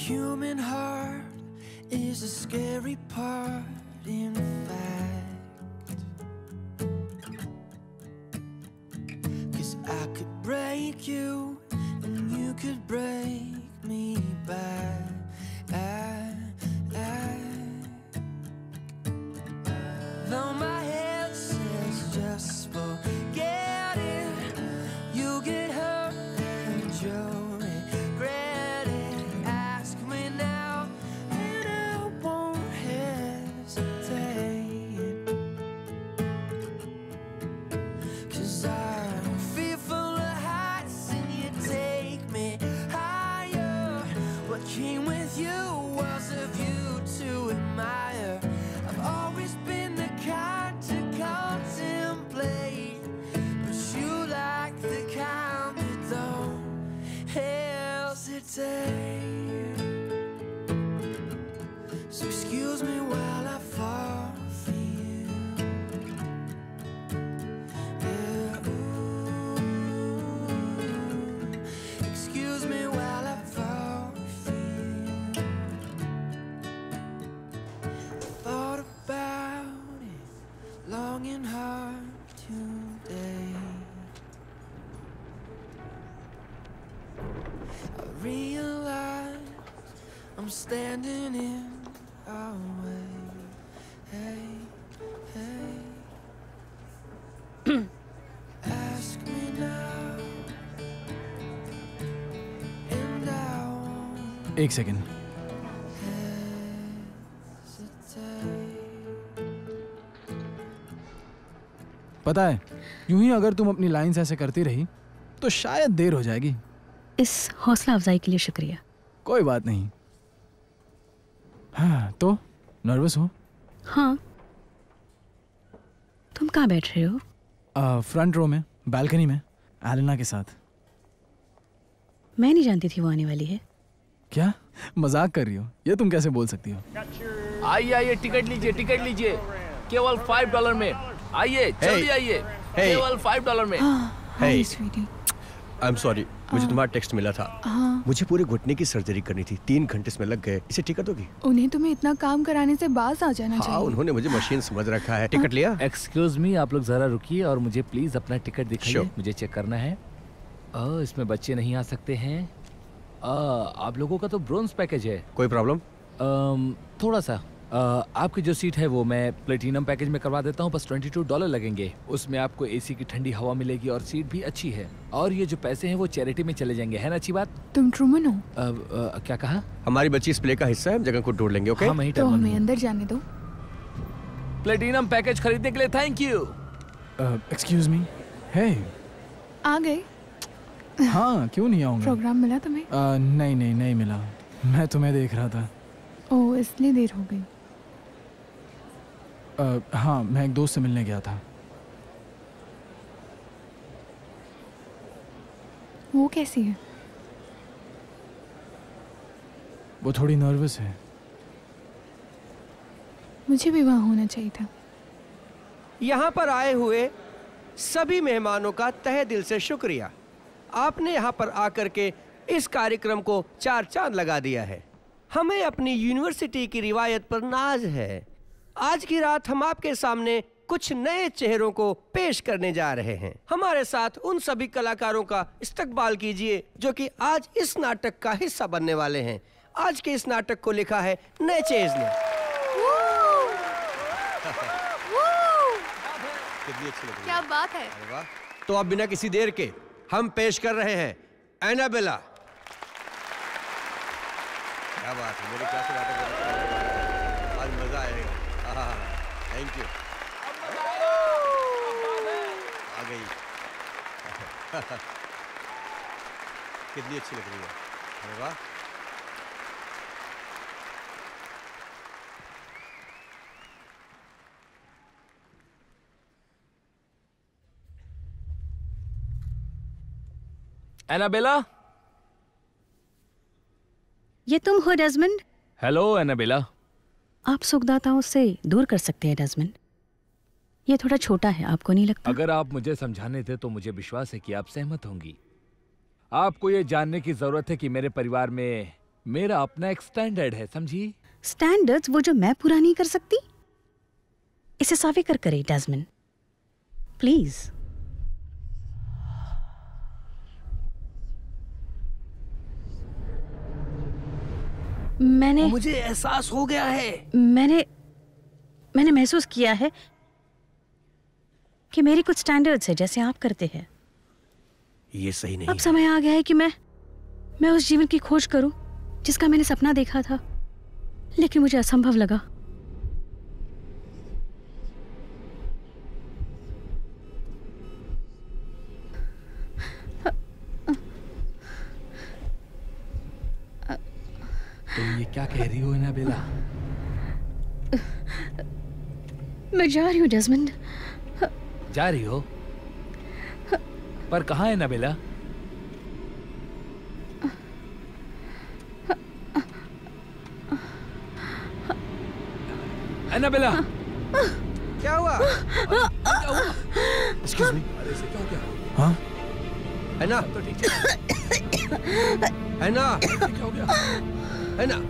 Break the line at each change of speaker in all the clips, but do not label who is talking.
human heart is a scary part, in fact. 'Cause I could break you and you could break me back. Though my head says just forget it, you get hurt and you'll regret it. Ask me now and I won't hesitate. 'Cause I'm fearful of heights and you take me higher. What came with you was a view to admire. I've always been the kind to contemplate, but you like the kind that don't hesitate. So excuse me while I fall for you. Yeah, ooh. Excuse me while I fall for you. Thought about it long and hard today. I realize I'm standing in our way. Hey, hey. Ask me now and I won't
एक second. पता है, यूं ही अगर तुम अपनी lines ऐसे करती रही तो शायद देर हो जाएगी।
इस हौसला अफजाई के लिए शुक्रिया।
कोई बात नहीं। हाँ, तो नर्वस हो?
हाँ। तुम कहाँ बैठ रहे हो?
फ्रंट रो में, बालकनी में, एलेना के साथ।
मैं नहीं जानती थी वो आने वाली है।
क्या मजाक कर रही हो? ये तुम कैसे बोल सकती हो?
आइए आइए, टिकट लीजिए, टिकट लीजिए, केवल $5 में। आइए, जल्दी आइए, केवल $5 में।
Hey, I'm sorry, मुझे तुम्हारा टेक्स्ट मिला था। मुझे पूरे घुटने की सर्जरी करनी थी, 3 घंटे इसमें लग गए। इसे टिकट दोगी?
उन्हें तुम्हें इतना काम कराने से बाज आ जाना चाहिए।
उन्होंने मुझे मशीन समझ रखा है। टिकट लिया?
एक्सक्यूज मी, आप लोग जरा रुकिए और मुझे प्लीज अपना टिकट दिखाइए। मुझे चेक करना है। इसमें बच्चे नहीं आ सकते हैं। आप लोगों का तो ब्रोंज पैकेज है।
कोई प्रॉब्लम?
थोड़ा सा। आपकी जो सीट है वो मैं प्लेटिनम पैकेज में करवा देता हूँ, बस $22 लगेंगे। उसमें आपको एसी की ठंडी हवा मिलेगी और सीट भी अच्छी है। और ये जो पैसे हैं वो चैरिटी में चले जाएंगे, है ना? अच्छी बात।
तुम ट्रूमन हो?
क्या कहा?
हमारी बच्ची इस प्ले का हिस्सा है, हम जगह को ढूंढ लेंगे। ओके?
हाँ,
तो हमें अंदर जाने दो।
प्लेटिनम पैकेज खरीदने के लिए thank you.
Excuse me. Hey,
आ गए?
हाँ, क्यों नहीं आऊंगा?
प्रोग्राम मिला तुम्हें?
नहीं मिला। मैं तुम्हें देख रहा था।
ओह, इसलिए देर हो गई।
हाँ, मैं एक दोस्त से मिलने गया था।
वो कैसी है?
वो थोड़ी नर्वस है।
मुझे भी वहाँ होना चाहिए था।
यहाँ पर आए हुए सभी मेहमानों का तहे दिल से शुक्रिया। आपने यहाँ पर आकर के इस कार्यक्रम को 4 चांद लगा दिया है। हमें अपनी यूनिवर्सिटी की रिवायत पर नाज है। आज की रात हम आपके सामने कुछ नए चेहरों को पेश करने जा रहे हैं। हमारे साथ उन सभी कलाकारों का इस्तकबाल कीजिए जो कि आज इस नाटक का हिस्सा बनने वाले हैं। आज के इस नाटक को लिखा है नेचेज ने। कितनी अच्छी लग रही है।
क्या बात है।
तो अब बिना किसी देर के हम पेश कर रहे हैं एनाबेला। क्या बात है, मेरे क्या से बातें कर रहे हैं। आज मजा आएगा। Thank you. आ गई। कितनी अच्छी लग रही है। अरे वाह।
एनाबेला,
ये तुम हो डेज़मंड?
Hello Annabelle.
आप सुखदाताओं से दूर कर सकते हैं डेज़मंड। ये थोड़ा छोटा है, आपको नहीं लगता?
अगर आप मुझे समझाने थे तो मुझे विश्वास है कि आप सहमत होंगी। आपको ये जानने की जरूरत है कि मेरे परिवार में मेरा अपना एक स्टैंडर्ड है, समझी?
स्टैंडर्ड्स वो जो मैं पूरा नहीं कर सकती? इसे साबित करे डेज़मंड, प्लीज।
मुझे एहसास हो गया है।
मैंने महसूस किया है कि मेरी कुछ स्टैंडर्ड्स है जैसे आप करते हैं।
ये सही नहीं
अब समय आ गया है कि मैं उस जीवन की खोज करूं जिसका मैंने सपना देखा था, लेकिन मुझे असंभव लगा।
तुम ये क्या कह रही हो एनाबेला?
मैं जा रही हूँ डेज़मंड।
जा रही हो? पर कहाँ है एनाबेला? एनाबेला!
क्या हुआ?
Excuse me.
अरे इसे क्या हो गया?
हाँ
है ना?
तो ठीक है।
है ना?
क्या हो गया?
है ना?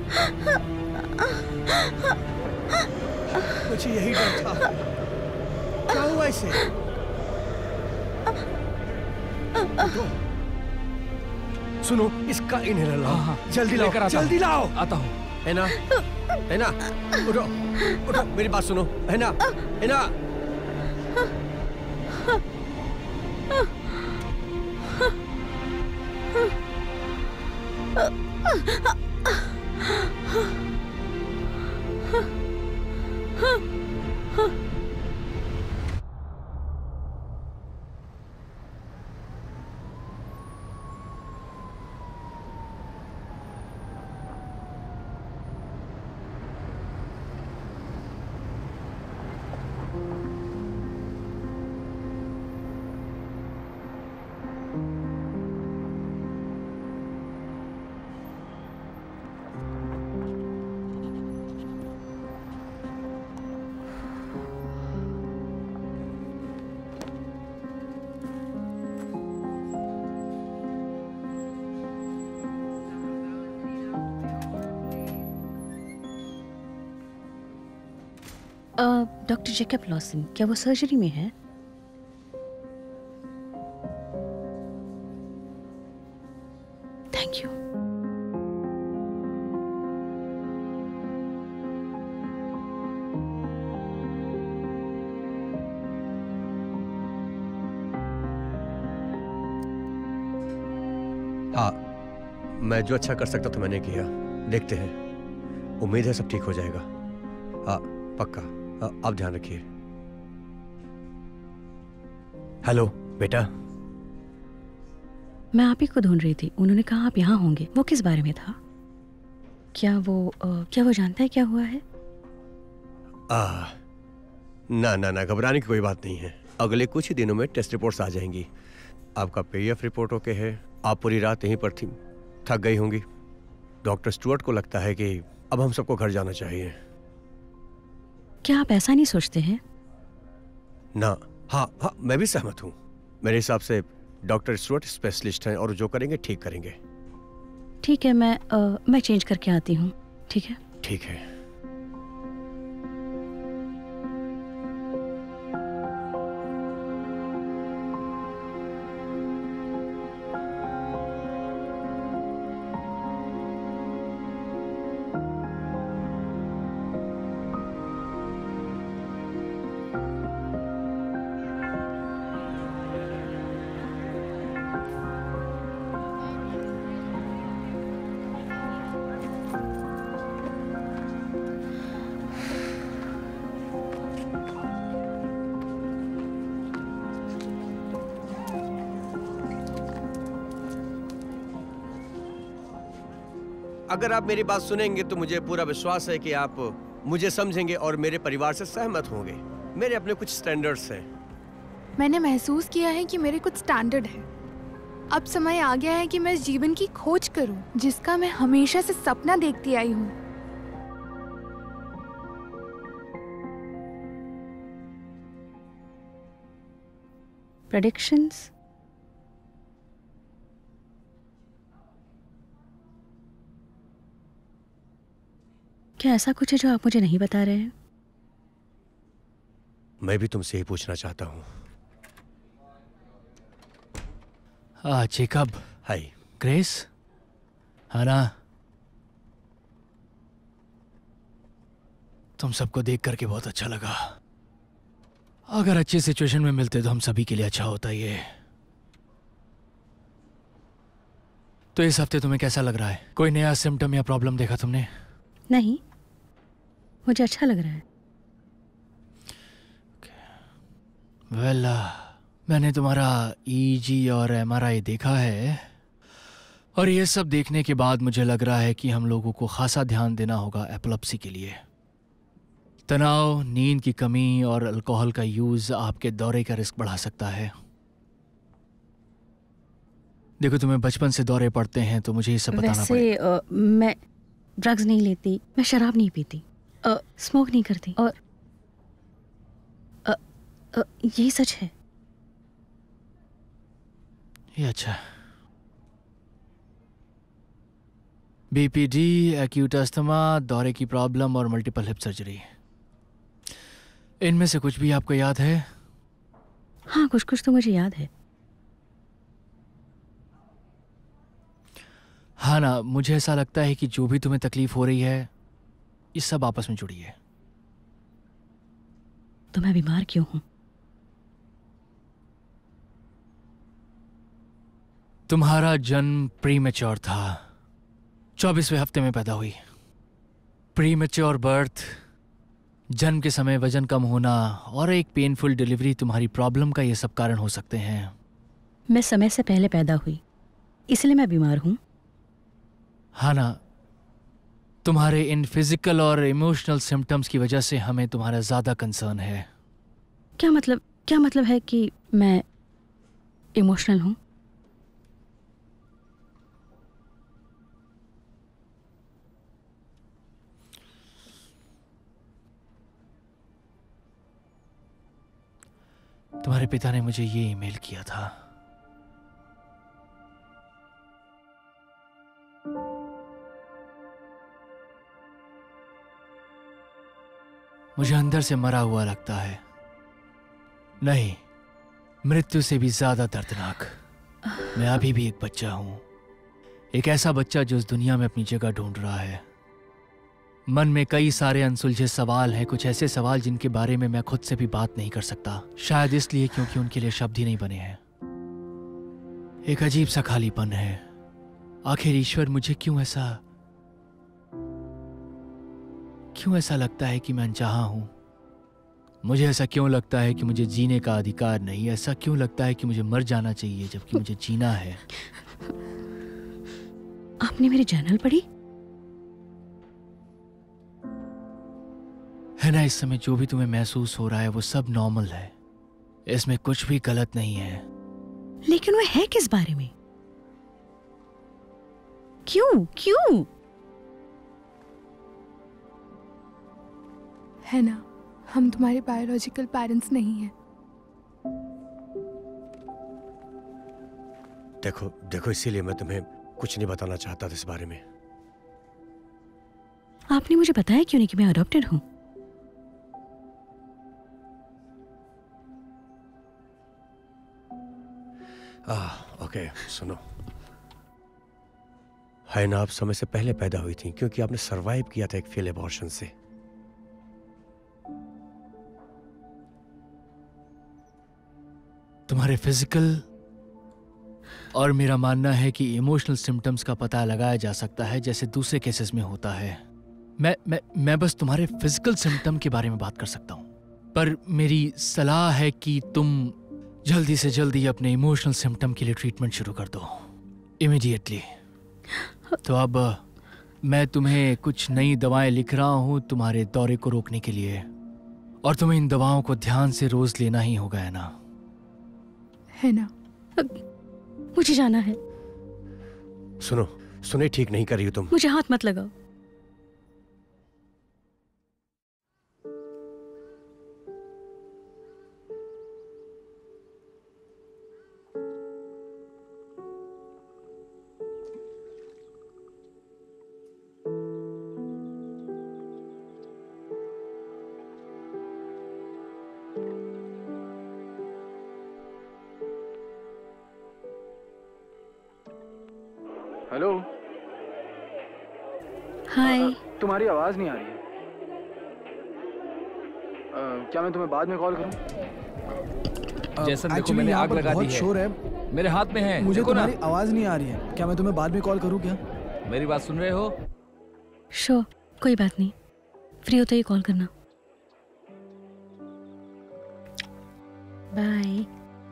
मुझे यही डर था। क्या हुआ इसे? सुनो, इसका इन्हेलर लाओ।
हाँ,
जल्दी
लेकर
लाओ,
आता हूँ।
जल्दी लाओ।
आता हूँ।
है ना? है ना? उठो, उठो, मेरी बात सुनो। है ना? है ना?
डॉक्टर जेकब लॉसन, क्या वो सर्जरी में है? Thank you.
हाँ, मैं जो अच्छा कर सकता था मैंने किया। देखते हैं, उम्मीद है सब ठीक हो जाएगा। हाँ, पक्का। आप ध्यान रखिए। हेलो बेटा।
मैं आप ही को ढूंढ रही थी। उन्होंने कहा आप यहाँ होंगे। वो किस बारे में था? क्या वो जानता है क्या हुआ है?
ना ना ना, घबराने की कोई बात नहीं है। अगले कुछ ही दिनों में टेस्ट रिपोर्ट्स आ जाएंगी। आपका पीएफ रिपोर्ट ओके है। आप पूरी रात यहीं पर थी, थक गई होंगी। डॉक्टर स्टुअर्ट को लगता है कि अब हम सबको घर जाना चाहिए।
क्या आप ऐसा नहीं सोचते हैं?
ना, हाँ हाँ, मैं भी सहमत हूँ। मेरे हिसाब से डॉक्टर स्टुअर्ट स्पेशलिस्ट हैं और जो करेंगे ठीक करेंगे।
ठीक है, मैं चेंज करके आती हूँ। ठीक है।
ठीक है। अगर आप मेरी बात सुनेंगे तो मुझे पूरा विश्वास है कि आप मुझे समझेंगे और मेरे परिवार से सहमत होंगे। मेरे अपने कुछ स्टैंडर्ड्स हैं।
मैंने महसूस किया है कि मेरे कुछ स्टैंडर्ड है। अब समय आ गया है कि मैं इस जीवन की खोज करूं जिसका मैं हमेशा से सपना देखती आई हूं।
प्रेडिक्शंस? क्या ऐसा कुछ है जो आप मुझे नहीं बता रहे हैं?
मैं भी तुमसे ही पूछना चाहता हूँ।
जेकब।
हाय।
ग्रेस, है ना? तुम सबको देख करके बहुत अच्छा लगा। अगर अच्छी सिचुएशन में मिलते तो हम सभी के लिए अच्छा होता ये। तो इस हफ्ते तुम्हें कैसा लग रहा है? कोई नया सिम्टम या प्रॉब्लम देखा तुमने?
नहीं, मुझे अच्छा लग रहा है।
वेल, मैंने तुम्हारा ईजी और एमआरआई देखा है, और ये सब देखने के बाद मुझे लग रहा है कि हम लोगों को खासा ध्यान देना होगा एपिलेप्सी के लिए। तनाव, नींद की कमी और अल्कोहल का यूज आपके दौरे का रिस्क बढ़ा सकता है। देखो, तुम्हें बचपन से दौरे पड़ते हैं तो मुझे ये सब बताना पड़ेगा।
वैसे मैं ड्रग्स नहीं लेती, मैं शराब नहीं पीती, स्मोक नहीं करती, और यही सच है।
ये अच्छा। बीपीडी, एक्यूट अस्थमा, दौरे की प्रॉब्लम और मल्टीपल हिप सर्जरी, इनमें से कुछ भी आपको याद है?
हाँ, कुछ कुछ तो मुझे याद है।
हाँ ना, मुझे ऐसा लगता है कि जो भी तुम्हें तकलीफ हो रही है ये सब आपस में जुड़ी है।
तो मैं बीमार क्यों हूं?
तुम्हारा जन्म प्रीमेच्योर था, 24वें हफ्ते में पैदा हुई। प्रीमेच्योर बर्थ, जन्म के समय वजन कम होना और एक पेनफुल डिलीवरी तुम्हारी प्रॉब्लम का ये सब कारण हो सकते हैं।
मैं समय से पहले पैदा हुई, इसलिए मैं बीमार हूं।
हाँ ना, तुम्हारे इन फिजिकल और इमोशनल सिम्टम्स की वजह से हमें तुम्हारा ज्यादा कंसर्न है।
क्या मतलब है कि मैं इमोशनल हूं?
तुम्हारे पिता ने मुझे ये ईमेल किया था। मुझे अंदर से मरा हुआ लगता है। नहीं, मृत्यु से भी ज्यादा दर्दनाक। मैं अभी भी एक बच्चा हूं, एक ऐसा बच्चा जो इस दुनिया में अपनी जगह ढूंढ रहा है। मन में कई सारे अनसुलझे सवाल हैं, कुछ ऐसे सवाल जिनके बारे में मैं खुद से भी बात नहीं कर सकता, शायद इसलिए क्योंकि उनके लिए शब्द ही नहीं बने हैं। एक अजीब सा खालीपन है। आखिर ईश्वर मुझे क्यों ऐसा लगता है कि मैं अनचाहा हूं? मुझे ऐसा क्यों लगता है कि मुझे जीने का अधिकार नहीं? ऐसा क्यों लगता है कि मुझे मर जाना चाहिए जबकि मुझे जीना है?
आपने मेरी जर्नल पढ़ी?
है ना, इस समय जो भी तुम्हें महसूस हो रहा है वो सब नॉर्मल है, इसमें कुछ भी गलत नहीं है।
लेकिन वो है किस बारे में? क्यों?
है ना, हम तुम्हारे बायोलॉजिकल पेरेंट्स नहीं हैं।
देखो इसीलिए मैं तुम्हें कुछ नहीं बताना चाहता था इस बारे में।
आपने मुझे बताया क्यों नहीं कि मैं अडॉप्टेड हूं?
ओके, सुनो। है ना, आप समय से पहले पैदा हुई थी क्योंकि आपने सरवाइव किया था एक फेल एबॉर्शन से।
तुम्हारे फिजिकल और मेरा मानना है कि इमोशनल सिम्टम्स का पता लगाया जा सकता है जैसे दूसरे केसेस में होता है। मैं बस तुम्हारे फिजिकल सिम्टम के बारे में बात कर सकता हूं, पर मेरी सलाह है कि तुम जल्दी से जल्दी अपने इमोशनल सिम्टम के लिए ट्रीटमेंट शुरू कर दो, इमीडिएटली। तो अब मैं तुम्हें कुछ नई दवाएं लिख रहा हूं तुम्हारे दौरे को रोकने के लिए, और तुम्हें इन दवाओं को ध्यान से रोज लेना ही होगा, है ना?
है ना?
मुझे जाना है।
सुने ठीक नहीं कर रही हो तुम।
मुझे हाथ मत लगाओ। हाय।
तुम्हारी आवाज नहीं आ रही है। क्या मैं तुम्हें बाद में कॉल करूं?
जैसन देखो
Actually,
मैंने
यहाँ
आग
पर
लगा
बहुत
दी है।
शोर है,
मेरे हाथ में है,
मुझे
देखो ना।
तुम्हारी आवाज नहीं आ रही है। क्या मैं तुम्हें बाद में कॉल करूं क्या?
मेरी बात सुन रहे हो?
श्योर, कोई बात नहीं, फ्री होते ही कॉल करना। बाय।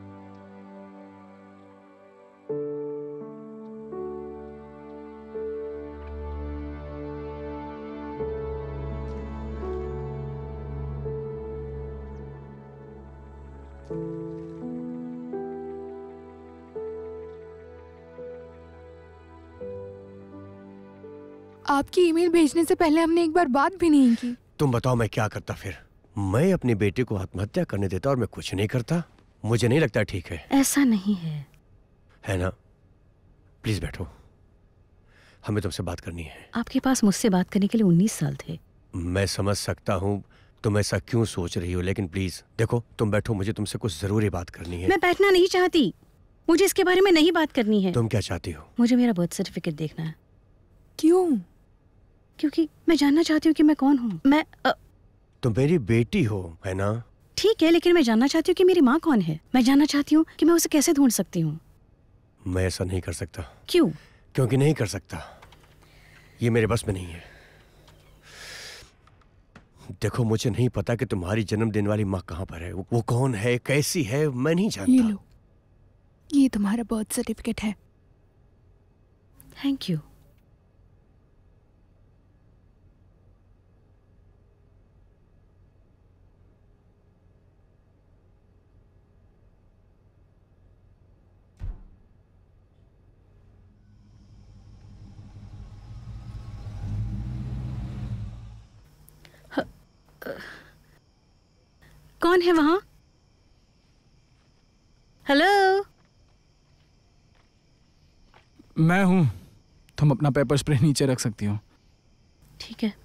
आपकी ईमेल भेजने से पहले हमने एक बार बात भी नहीं की।
तुम बताओ मैं क्या करता फिर? मैं अपनी बेटी को आत्महत्या करने देता और मैं कुछ नहीं करता? मुझे नहीं लगता ठीक है।
ऐसा नहीं है
ना? प्लीज बैठो, हमें तुमसे बात करनी है।
आपके पास मुझसे बात करने के लिए 19 साल थे।
मैं समझ सकता हूँ तुम ऐसा क्यों सोच रही हो, लेकिन प्लीज देखो, तुम बैठो, मुझे तुमसे कुछ जरूरी बात करनी है।
मैं बैठना नहीं चाहती, मुझे इसके बारे में नहीं बात करनी है।
तुम क्या चाहती हो?
मुझे मेरा बर्थ सर्टिफिकेट देखना है।
क्यों?
क्योंकि मैं जानना चाहती हूँ कि मैं कौन हूँ। मैं
तुम मेरी बेटी हो, है ना?
ठीक है, लेकिन मैं जानना चाहती हूँ कि मेरी माँ कौन है। मैं जानना चाहती हूँ कि मैं उसे कैसे ढूंढ सकती हूँ।
मैं ऐसा नहीं कर सकता।
क्यों?
क्योंकि नहीं कर सकता, ये मेरे बस में नहीं है। देखो, मुझे नहीं पता कि तुम्हारी जन्म देने वाली माँ कहाँ पर है, वो कौन है, कैसी है, मैं नहीं जानता।
ये लो, ये तुम्हारा बर्थ सर्टिफिकेट है।
Thank you. कौन है वहां? हेलो?
मैं हूं। तुम अपना पेपर स्प्रे नीचे रख सकती हो।
ठीक है।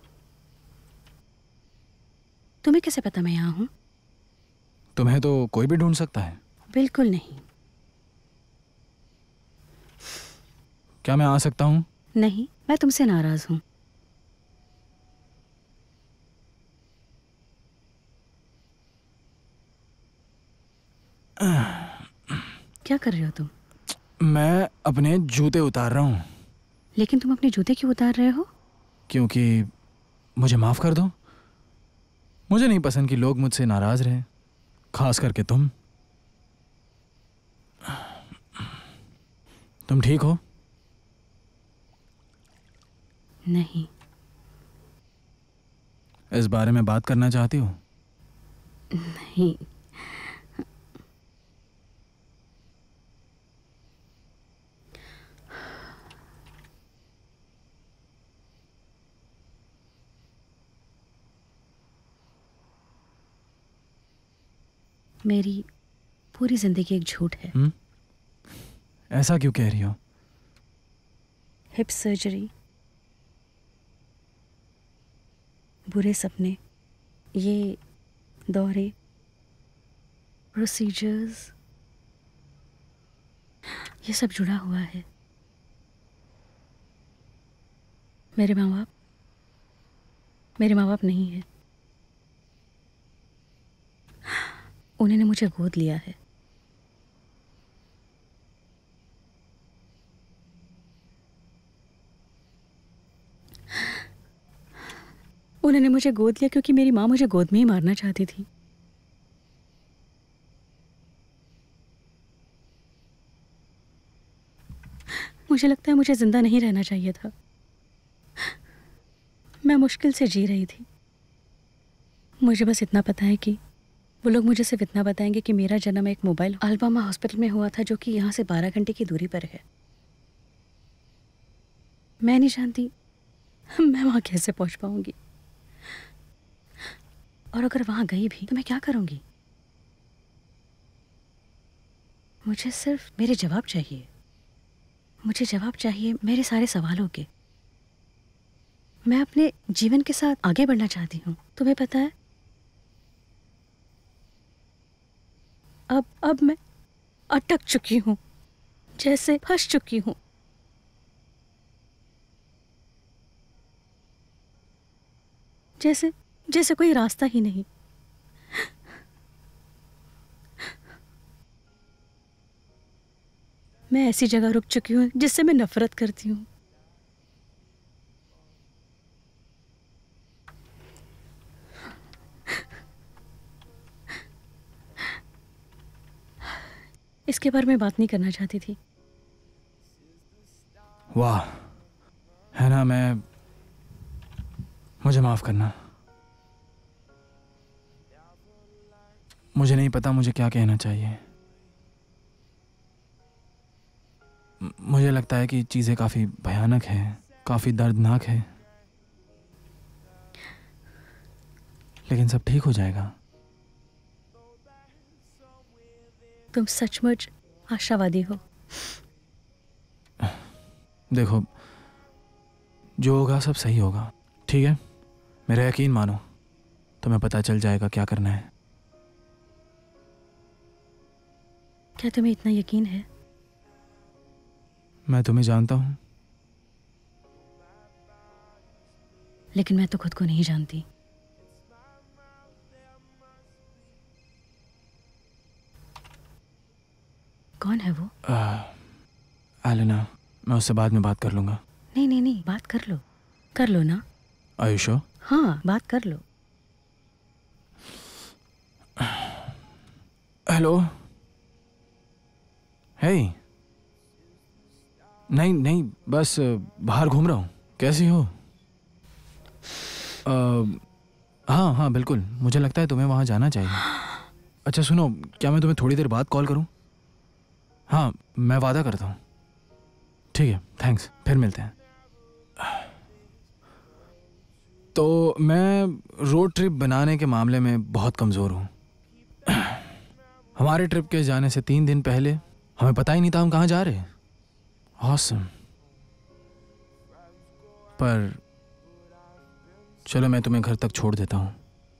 तुम्हें कैसे पता मैं यहाँ हूँ?
तुम्हें तो कोई भी ढूंढ सकता है।
बिल्कुल नहीं।
क्या मैं आ सकता हूँ?
नहीं, मैं तुमसे नाराज हूँ। क्या कर रहे हो तुम?
मैं अपने जूते उतार रहा हूँ।
लेकिन तुम अपने जूते क्यों उतार रहे हो?
क्योंकि मुझे माफ कर दो। मुझे नहीं पसंद कि लोग मुझसे नाराज रहे, खास करके तुम। तुम ठीक हो?
नहीं।
इस बारे में बात करना चाहती हो?
नहीं। मेरी पूरी जिंदगी एक झूठ है।
ऐसा क्यों कह रही हो?
हिप सर्जरी, बुरे सपने, ये दौरे, प्रोसीजर्स, ये सब जुड़ा हुआ है। मेरे माँ बाप नहीं है। उन्होंने मुझे गोद लिया है। उन्होंने मुझे गोद लिया क्योंकि मेरी माँ मुझे गोद में ही मारना चाहती थी। मुझे लगता है मुझे जिंदा नहीं रहना चाहिए था। मैं मुश्किल से जी रही थी। मुझे बस इतना पता है कि वो लोग मुझे सिर्फ इतना बताएंगे कि मेरा जन्म एक मोबाइल अल्बामा हॉस्पिटल में हुआ था, जो कि यहाँ से 12 घंटे की दूरी पर है। मैं नहीं जानती मैं वहाँ कैसे पहुँच पाऊंगी, और अगर वहाँ गई भी तो मैं क्या करूंगी। मुझे सिर्फ मेरे जवाब चाहिए। मुझे जवाब चाहिए मेरे सारे सवालों के। मैं अपने जीवन के साथ आगे बढ़ना चाहती हूँ। तुम्हें पता है, अब मैं अटक चुकी हूँ, जैसे फंस चुकी हूँ। जैसे जैसे कोई रास्ता ही नहीं। मैं ऐसी जगह रुक चुकी हूँ जिससे मैं नफरत करती हूँ। इसके बारे में बात नहीं करना चाहती थी।
वाह, है ना, मुझे माफ करना। मुझे नहीं पता मुझे क्या कहना चाहिए। मुझे लगता है कि चीजें काफी भयानक हैं, काफी दर्दनाक है, लेकिन सब ठीक हो जाएगा।
तुम सचमुच आशावादी हो।
देखो, जो होगा सब सही होगा, ठीक है? मेरा यकीन मानो, तुम्हें पता चल जाएगा क्या करना है।
क्या तुम्हें इतना यकीन है?
मैं तुम्हें जानता हूँ,
लेकिन मैं तो खुद को नहीं जानती। कौन है वो?
एलेना, मैं उससे बाद में बात कर लूंगा।
नहीं नहीं नहीं, बात कर लो ना।
आयुषो?
हाँ, बात कर लो।
हेलो। हे। नहीं नहीं, बस बाहर घूम रहा हूँ। कैसी हो? हाँ हाँ बिल्कुल, मुझे लगता है तुम्हें वहाँ जाना चाहिए। अच्छा सुनो, क्या मैं तुम्हें थोड़ी देर बाद कॉल करूँ? हाँ, मैं वादा करता हूँ। ठीक है, थैंक्स, फिर मिलते हैं। तो मैं रोड ट्रिप बनाने के मामले में बहुत कमज़ोर हूँ। हमारे ट्रिप के जाने से 3 दिन पहले हमें पता ही नहीं था हम कहाँ जा रहे हैं। ऑसम। पर चलो, मैं तुम्हें घर तक छोड़ देता हूँ।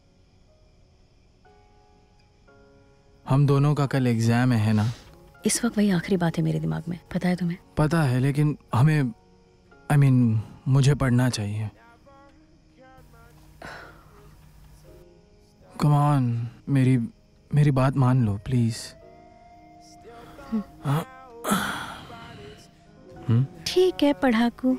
हम दोनों का कल एग्जाम है ना?
इस वक्त वही आखिरी बात है मेरे दिमाग में, पता है तुम्हें?
पता है, लेकिन हमें मुझे पढ़ना चाहिए। कम ऑन, मेरी बात मान लो प्लीज।
ठीक है पढ़ाकू।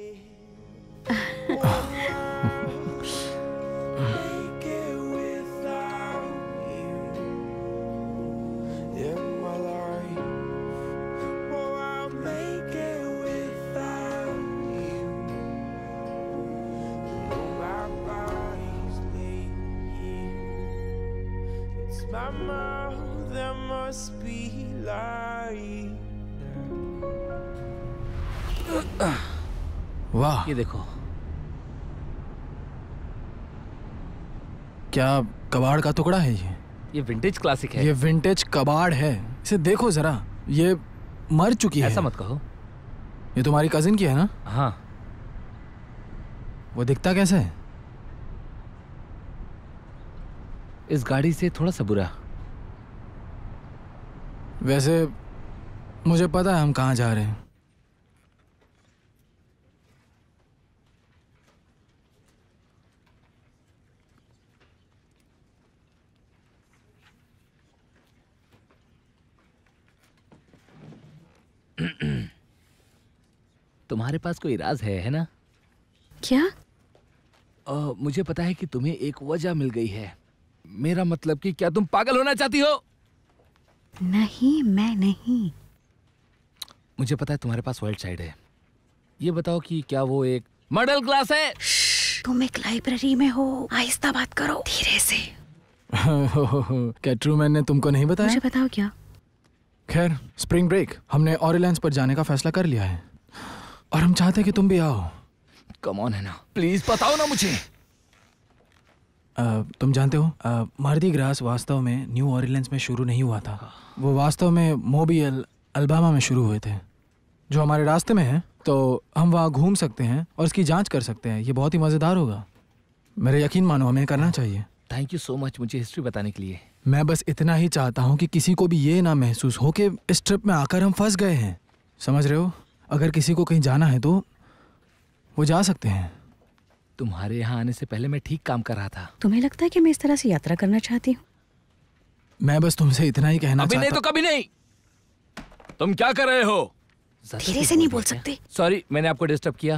वाह,
ये देखो।
क्या कबाड़ का टुकड़ा है
ये विंटेज क्लासिक है।
ये विंटेज कबाड़ है, इसे देखो जरा, ये मर चुकी है।
ऐसा मत कहो।
ये तुम्हारी कजिन की है ना?
हाँ।
वो दिखता कैसे है?
इस गाड़ी से थोड़ा सा बुरा।
वैसे मुझे पता है हम कहाँ जा रहे हैं।
तुम्हारे पास कोई राज है ना?
क्या?
मुझे पता है कि तुम्हें एक वजह मिल गई है। मेरा मतलब कि क्या तुम पागल होना चाहती हो?
नहीं, मैं नहीं।
मुझे पता है तुम्हारे पास वाइल्ड साइड है। ये बताओ कि क्या वो एक मॉडल क्लास है?
तुम एक लाइब्रेरी में हो, आहिस्ता बात करो, धीरे से।
क्या ट्रूमैन ने तुमको नहीं बताया?
मुझे बताओ क्या?
खैर, स्प्रिंग ब्रेक हमने ऑरलैंड्स पर जाने का फैसला कर लिया है और हम चाहते हैं कि तुम भी आओ।
कम ऑन है ना, प्लीज बताओ ना मुझे।
तुम जानते हो, मार्दी ग्रास वास्तव में न्यू ऑरलैंड्स में शुरू नहीं हुआ था। वो वास्तव में मोबियल, अल्बामा में शुरू हुए थे, जो हमारे रास्ते में है। तो हम वहाँ घूम सकते हैं और इसकी जांच कर सकते हैं। ये बहुत ही मज़ेदार होगा। मेरा यकीन मानो, हमें करना चाहिए।
थैंक यू सो मच मुझे हिस्ट्री बताने के लिए।
मैं बस इतना ही चाहता हूँ कि किसी को भी ये ना महसूस हो कि इस ट्रिप में आकर हम फंस गए हैं। समझ रहे हो? अगर किसी को कहीं जाना है तो वो जा सकते हैं।
तुम्हारे यहाँ आने से पहले मैं ठीक काम कर रहा था।
तुम्हें लगता है कि मैं इस तरह से यात्रा करना चाहती हूँ?
मैं बस तुमसे इतना ही कहना
अभी नहीं
चाहता
तो कभी नहीं। तुम क्या कर रहे हो?
धीरे से नहीं बोल सकते।
सॉरी, मैंने आपको डिस्टर्ब किया।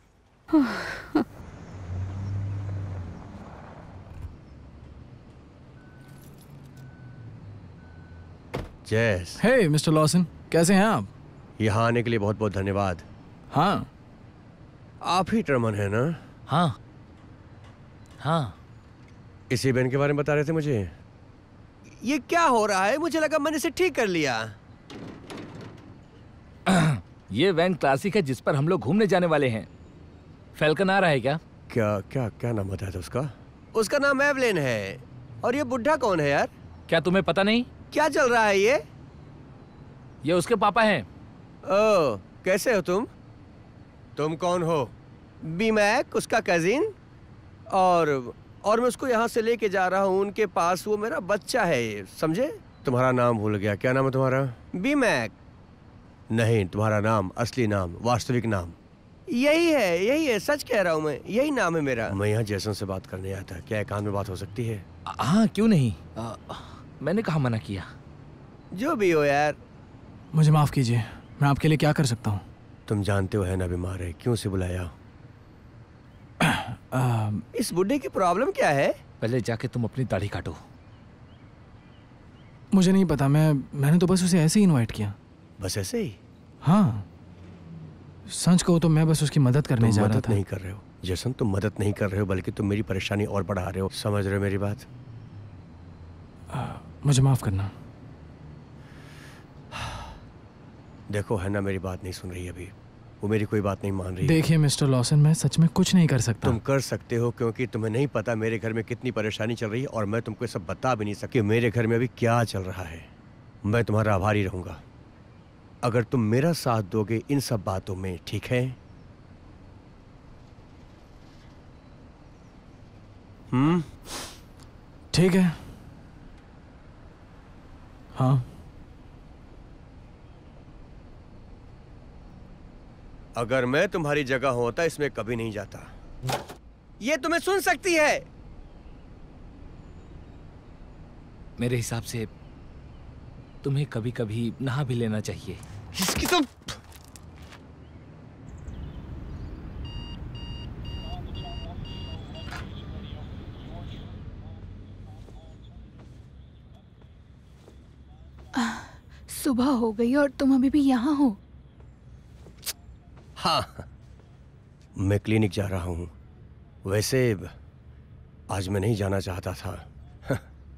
जैस,
हे मिस्टर लॉसन, कैसे हैं आप?
यहाँ आने के लिए बहुत बहुत धन्यवाद।
हाँ
आप ही टर्मन है ना?
हाँ हाँ,
इसी बैंड के बारे में बता रहे थे मुझे। ये क्या हो रहा है? मुझे लगा मैंने इसे ठीक कर लिया।
ये वैन क्लासिक है जिस पर हम लोग घूमने जाने वाले हैं। फैल्कन आ रहा है क्या?
क्या क्या क्या नाम बताया था उसका? उसका नाम एवलिन है। और ये बुढ़ा कौन है यार?
क्या तुम्हें पता नहीं?
क्या चल रहा है
ये उसके पापा हैं।
ओह, कैसे हो तुम? तुम कौन हो? बीमैक, उसका कजिन। और मैं उसको यहाँ से लेके जा रहा हूँ उनके पास। वो मेरा बच्चा है, समझे? तुम्हारा नाम भूल गया। क्या नाम है तुम्हारा? बीमैक। नहीं, तुम्हारा नाम, असली नाम, वास्तविक नाम यही है, सच कह रहा हूँ मैं। यही नाम है मेरा। मैं यहाँ जैसन से बात करने आया था। क्या एकांत में बात हो सकती है?
हाँ, क्यों नहीं। मैंने कहाँ मना किया।
जो भी हो यार।
मुझे माफ कीजिए, मैं आपके लिए क्या कर सकता हूँ?
तुम जानते हो है ना बीमार है, क्यों से बुलाया? इस बुढ़े की प्रॉब्लम क्या है?
पहले जाके तुम अपनी दाढ़ी काटो।
मुझे नहीं पता, मैंने तो बस उसे ऐसे ही इनवाइट किया।
बस ऐसे ही?
हाँ, सच कहो तो मैं बस उसकी मदद करने जा रहा था।
मदद नहीं कर रहे हो जैसन, तुम मदद नहीं कर रहे हो बल्कि तुम मेरी परेशानी और बढ़ा रहे हो। समझ रहे हो मेरी बात?
मुझे माफ करना।
देखो है ना, मेरी बात नहीं सुन रही अभी। वो मेरी कोई बात नहीं मान रही।
देखिए मिस्टर लॉसन, मैं सच में कुछ नहीं कर सकता।
तुम कर सकते हो क्योंकि तुम्हें नहीं पता मेरे घर में कितनी परेशानी चल रही है और मैं तुमको सब बता भी नहीं सकती मेरे घर में अभी क्या चल रहा है। मैं तुम्हारा आभारी रहूंगा अगर तुम मेरा साथ दोगे इन सब बातों में, ठीक है?
ठीक है। हाँ,
अगर मैं तुम्हारी जगह होता इसमें कभी नहीं जाता। ये तुम्हें सुन सकती है।
मेरे हिसाब से तुम्हें कभी कभी नहा भी लेना चाहिए।
इसकी तो
सुबह हो गई और तुम अभी भी यहाँ हो?
हाँ, मैं क्लिनिक जा रहा हूँ। वैसे आज मैं नहीं जाना चाहता था।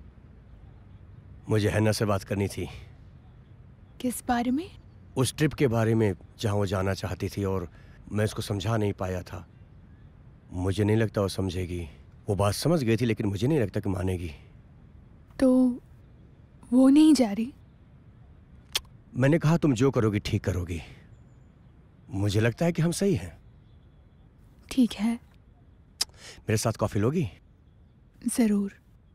मुझे हैना से बात करनी थी।
किस बारे में?
उस ट्रिप के बारे में जहाँ वो जाना चाहती थी और मैं उसको समझा नहीं पाया था। मुझे नहीं लगता वो समझेगी। वो बात समझ गई थी लेकिन मुझे नहीं लगता कि मानेगी।
तो वो नहीं जा रही?
मैंने कहा तुम जो करोगी ठीक करोगी। मुझे लगता है कि हम सही हैं।
ठीक है।
मेरे साथ कॉफी लोगी?
जरूर।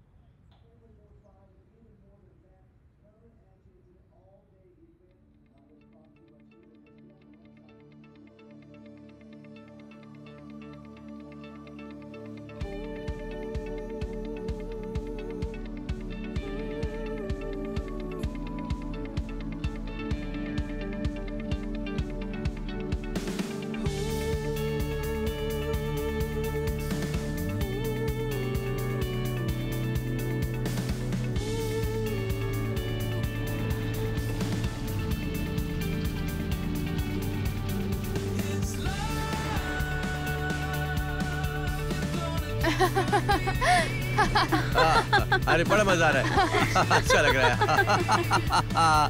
अरे बड़ा मजा आ रहा है। अच्छा लग रहा है।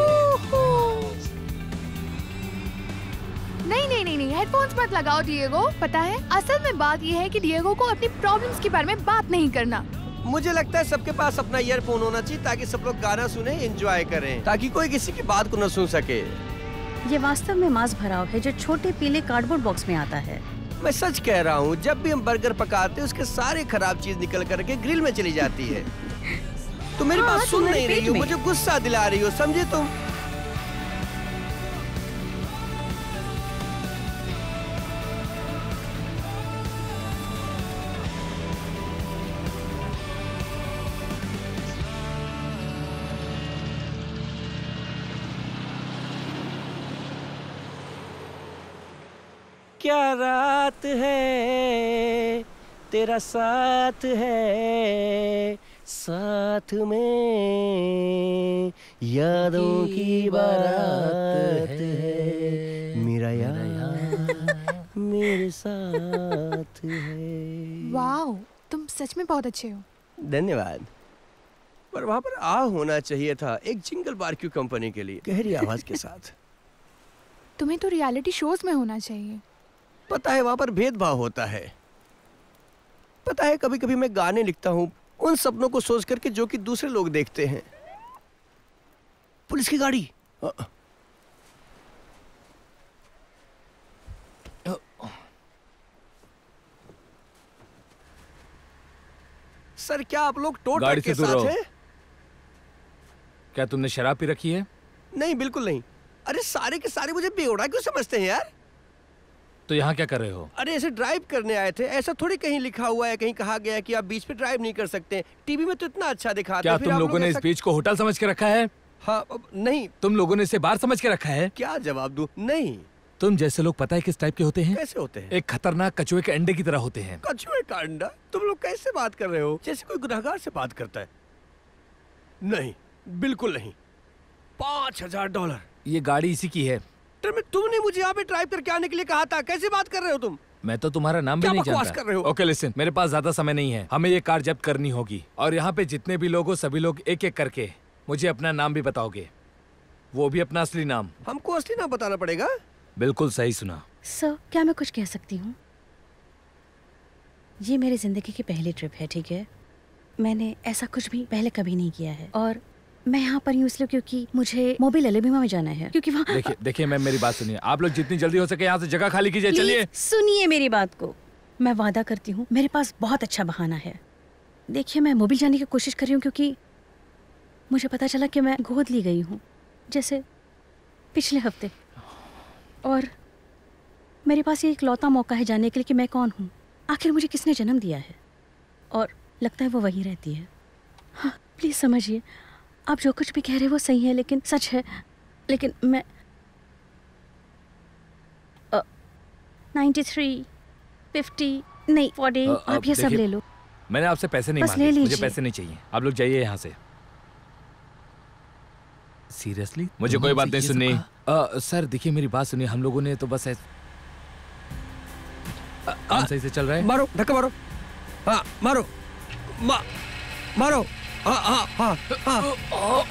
नहीं, हेडफोन्स मत लगाओ डिएगो। पता है, असल में बात ये है कि डिएगो को अपनी प्रॉब्लम्स के बारे में बात नहीं करना।
मुझे लगता है सबके पास अपना ईयरफोन होना चाहिए ताकि सब लोग गाना सुने, एंजॉय करें, ताकि कोई किसी की बात को न सुन सके।
ये वास्तव में मांस भराव है जो छोटे पीले कार्डबोर्ड बॉक्स में आता है।
मैं सच कह रहा हूँ, जब भी हम बर्गर पकाते हैं उसके सारे खराब चीज निकल करके ग्रिल में चली जाती है। तो मेरी बात सुन नहीं रही हो, मुझे गुस्सा दिला रही हो, समझे तुम? क्या रात है, तेरा साथ है साथ में, यादों की बारात है, मेरा यार मेरे साथ है।
वाओ, तुम सच में बहुत अच्छे हो।
धन्यवाद। पर वहां पर आ होना चाहिए था, एक जिंगल बारक्यू कंपनी के लिए, गहरी आवाज के साथ।
तुम्हें तो रियलिटी शोज में होना चाहिए।
पता है वहां पर भेदभाव होता है। पता है कभी कभी मैं गाने लिखता हूँ उन सपनों को सोच करके जो कि दूसरे लोग देखते हैं। पुलिस की गाड़ी। सर क्या आप लोग टो ट्रक के साथ हैं?
क्या तुमने शराब पी रखी है?
नहीं बिल्कुल नहीं। अरे सारे के सारे मुझे बेवड़ा क्यों समझते हैं यार?
तो यहाँ क्या कर रहे हो?
अरे ऐसे ड्राइव करने आए थे। ऐसा थोड़ी कहीं लिखा हुआ है, कहीं कहा गया है कि आप बीच पे ड्राइव नहीं कर सकते। टीवी में तो इतना अच्छा दिखाते
क्या
हैं।
तुम लोगों ने इस बीच को होटल समझ के रखा है?
हाँ नहीं।
तुम लोगों ने इसे बार समझ के रखा है?
क्या जवाब दूं? नहीं।
तुम जैसे लोग पता है किस टाइप के होते हैं?
कैसे होते हैं?
एक खतरनाक कछुए के अंडे की तरह होते हैं।
कछुए का अंडा? तुम लोग कैसे बात कर रहे हो? जैसे कोई गुनहगार से बात करता है। नहीं बिल्कुल नहीं। $5000।
ये गाड़ी इसी की है।
तुमने मुझे यहाँ पे ड्राइव करके आने के लिए कहा था। कैसे बात कर रहे हो तुम?
मैं तो तुम्हारा नाम भी
क्या
नहीं
बकवास
जानता।
कर रहे हो?
ओके लिसन, मेरे पास ज्यादा समय नहीं है। हमें ये कार जब्त करनी होगी और यहाँ पे जितने भी लोग हो सभी लोग एक एक करके मुझे अपना नाम भी बताओगे, वो भी अपना असली नाम।
हमको असली नाम बताना पड़ेगा?
बिल्कुल सही सुना।
सर क्या मैं कुछ कह सकती हूँ? ये मेरी जिंदगी की पहली ट्रिप है, ठीक है? मैंने ऐसा कुछ भी पहले कभी नहीं किया है और मैं यहाँ पर हूँ इसलिए क्योंकि मुझे मोबिल अलेबामा में जाना है, क्योंकि वहाँ।
देखिए मैम, मेरी बात सुनिए। आप लोग जितनी जल्दी हो सके यहाँ से जगह खाली कीजिए। चलिए
सुनिए मेरी बात को। मैं वादा करती हूँ मेरे पास बहुत अच्छा बहाना है। देखिए मैं मोबिल जाने की कोशिश कर रही हूँ क्योंकि मुझे पता चला कि मैं गोद ली गई हूँ, जैसे पिछले हफ्ते, और मेरे पास ये इकलौता मौका है जानने के लिए कि मैं कौन हूँ, आखिर मुझे किसने जन्म दिया है, और लगता है वो वहीं रहती है। हाँ प्लीज़ समझिए, आप जो कुछ भी कह रहे हैं वो सही है, लेकिन सच है। लेकिन मैं 93, 50 नहीं 40, आप ये सब ले लो।
मैंने आपसे पैसे नहीं
बस
मांगे,
ले लीजिए।
मुझे पैसे नहीं चाहिए। आप लोग जाइए यहाँ से। सीरियसली मुझे कोई बात नहीं सुननी। सर देखिए मेरी बात सुनिए, हम लोगों ने तो बस काम सही से चल रहा है।
मारो धक्का मारो। हाँ मारो मारो। हाँ हाँ हाँ।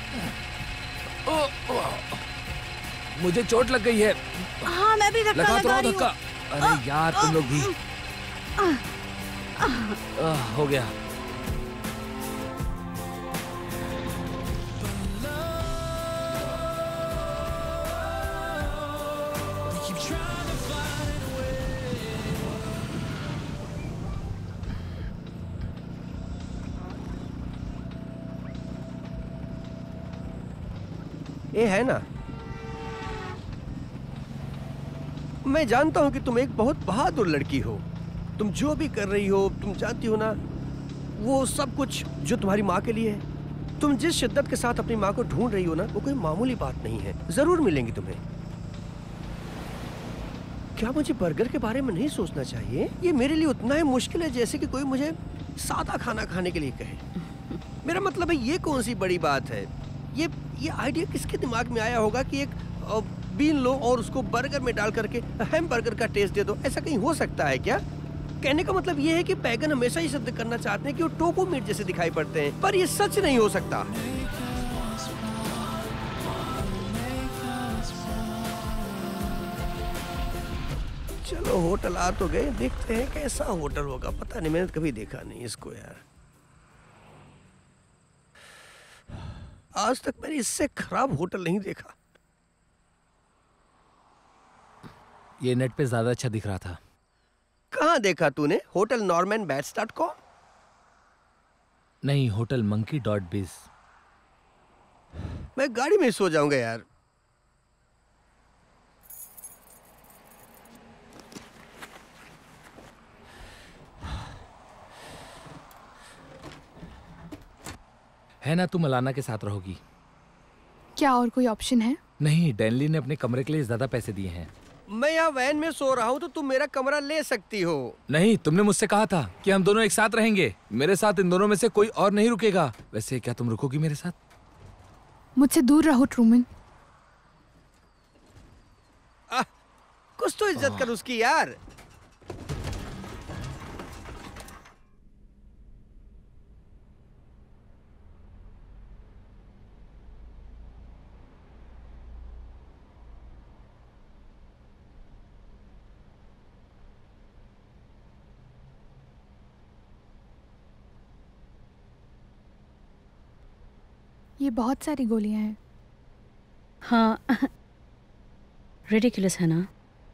मुझे चोट लग गई है।
हाँ मैं भी धक्का
लगा तो
लगा
रहा
रही
धक्का।
हूँ।
अरे यार तुम लोग भी। हो गया।
ये है ना, मैं जानता हूं कि तुम एक बहुत बहादुर लड़की हो। तुम जो भी कर रही हो, तुम जानती हो ना, वो सब कुछ जो तुम्हारी माँ के लिए है। तुम जिस शिद्दत के साथ अपनी माँ को ढूंढ रही हो ना, वो कोई मामूली बात नहीं है। जरूर मिलेंगी तुम्हें। क्या मुझे बर्गर के बारे में नहीं सोचना चाहिए? ये मेरे लिए उतना ही मुश्किल है जैसे कि कोई मुझे सादा खाना खाने के लिए कहे। मेरा मतलब है ये कौन सी बड़ी बात है? ये आइडिया किसके दिमाग में आया होगा कि एक बीन लो और उसको बर्गर में डाल करके हैमबर्गर का टेस्ट दे दो? ऐसा कहीं हो सकता है क्या? कहने का मतलब ये है कि पैगन हमेशा ही सिद्ध करना चाहते हैं कि वो टोफू मीट जैसे दिखाई पड़ते हैं, पर ये सच नहीं हो सकता। चलो होटल आ तो गए, देखते हैं कैसा होटल होगा। पता नहीं, मैंने कभी देखा नहीं इसको यार। आज तक मैंने इससे खराब होटल नहीं देखा।
ये नेट पे ज्यादा अच्छा दिख रहा था।
कहाँ देखा तूने? Hotel normanbats.com?
नहीं, होटल monkey.biz।
मैं गाड़ी में सो जाऊंगा यार।
है ना, तुम अलाना के साथ रहोगी।
क्या और कोई ऑप्शन है?
नहीं, डैनली ने अपने कमरे के लिए ज्यादा पैसे दिए हैं।
मैं यहाँ वैन में सो रहा हूँ तो तुम मेरा कमरा ले सकती हो।
नहीं, तुमने मुझसे कहा था कि हम दोनों एक साथ रहेंगे। मेरे साथ इन दोनों में से कोई और नहीं रुकेगा। वैसे क्या तुम रुकोगी मेरे साथ?
मुझसे दूर रहो ट्रूमन।
कुछ तो इज्जत कर उसकी यार।
ये बहुत सारी गोलियां हैं।
हाँ, रिडिकुलस है ना?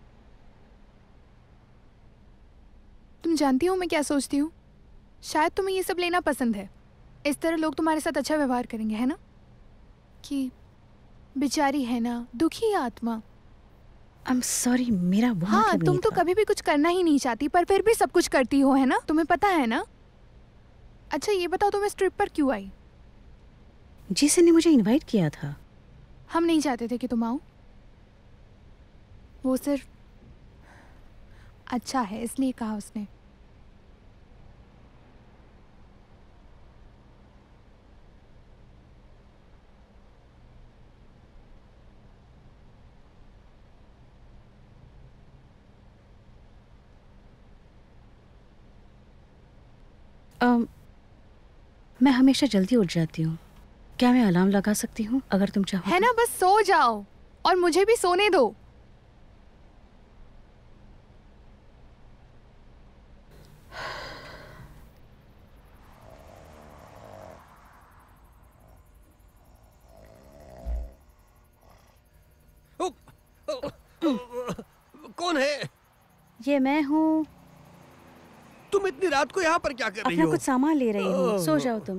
तुम जानती हो मैं क्या सोचती हूँ? शायद तुम्हें ये सब लेना पसंद है। इस तरह लोग तुम्हारे साथ अच्छा व्यवहार करेंगे, है ना? कि बेचारी है ना, दुखी आत्मा।
I'm sorry, मेरा वो
हाँ,
मतलब
तुम
नहीं
तो
था।
कभी भी कुछ करना ही नहीं चाहती, पर फिर भी सब कुछ करती हो, है ना? तुम्हें पता है ना? अच्छा ये बताओ, तुम इस ट्रिप पर क्यों आई?
जिसे ने मुझे इनवाइट किया था।
हम नहीं चाहते थे कि तुम आओ। वो सिर्फ अच्छा है इसलिए कहा उसने।
मैं हमेशा जल्दी उठ जाती हूँ। क्या मैं अलार्म लगा सकती हूँ अगर तुम चाहो?
है ना, बस सो जाओ और मुझे भी सोने दो।
कौन है?
ये मैं हूँ।
तुम इतनी रात को यहाँ पर क्या कर रही
अपना
हो?
कुछ सामान ले रही हूँ। सो जाओ तुम।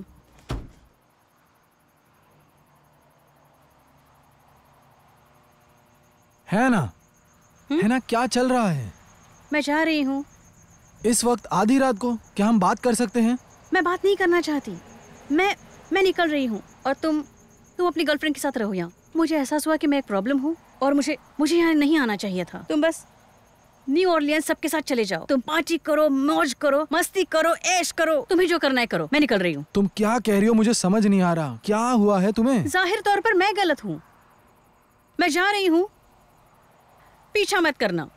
है ना? है ना, क्या चल रहा है?
मैं जा रही हूँ।
इस वक्त आधी रात को क्या हम बात कर सकते हैं?
मैं बात नहीं करना चाहती। मैं निकल रही हूँ और तुम अपनी गर्लफ्रेंड के साथ रहो यहाँ। मुझे एहसास हुआ कि मैं एक प्रॉब्लम हूँ और मुझे यहाँ नहीं आना चाहिए था। तुम बस न्यू ऑरलियंस सबके साथ चले जाओ। तुम पार्टी करो, मौज करो, मस्ती करो, ऐश करो। तुम्हें जो करना है करो। मैं निकल रही हूँ।
तुम क्या कह रही हो? मुझे समझ नहीं आ रहा। क्या हुआ है तुम्हें?
जाहिर तौर पर मैं गलत हूँ। मैं जा रही हूँ, पीछा मत करना।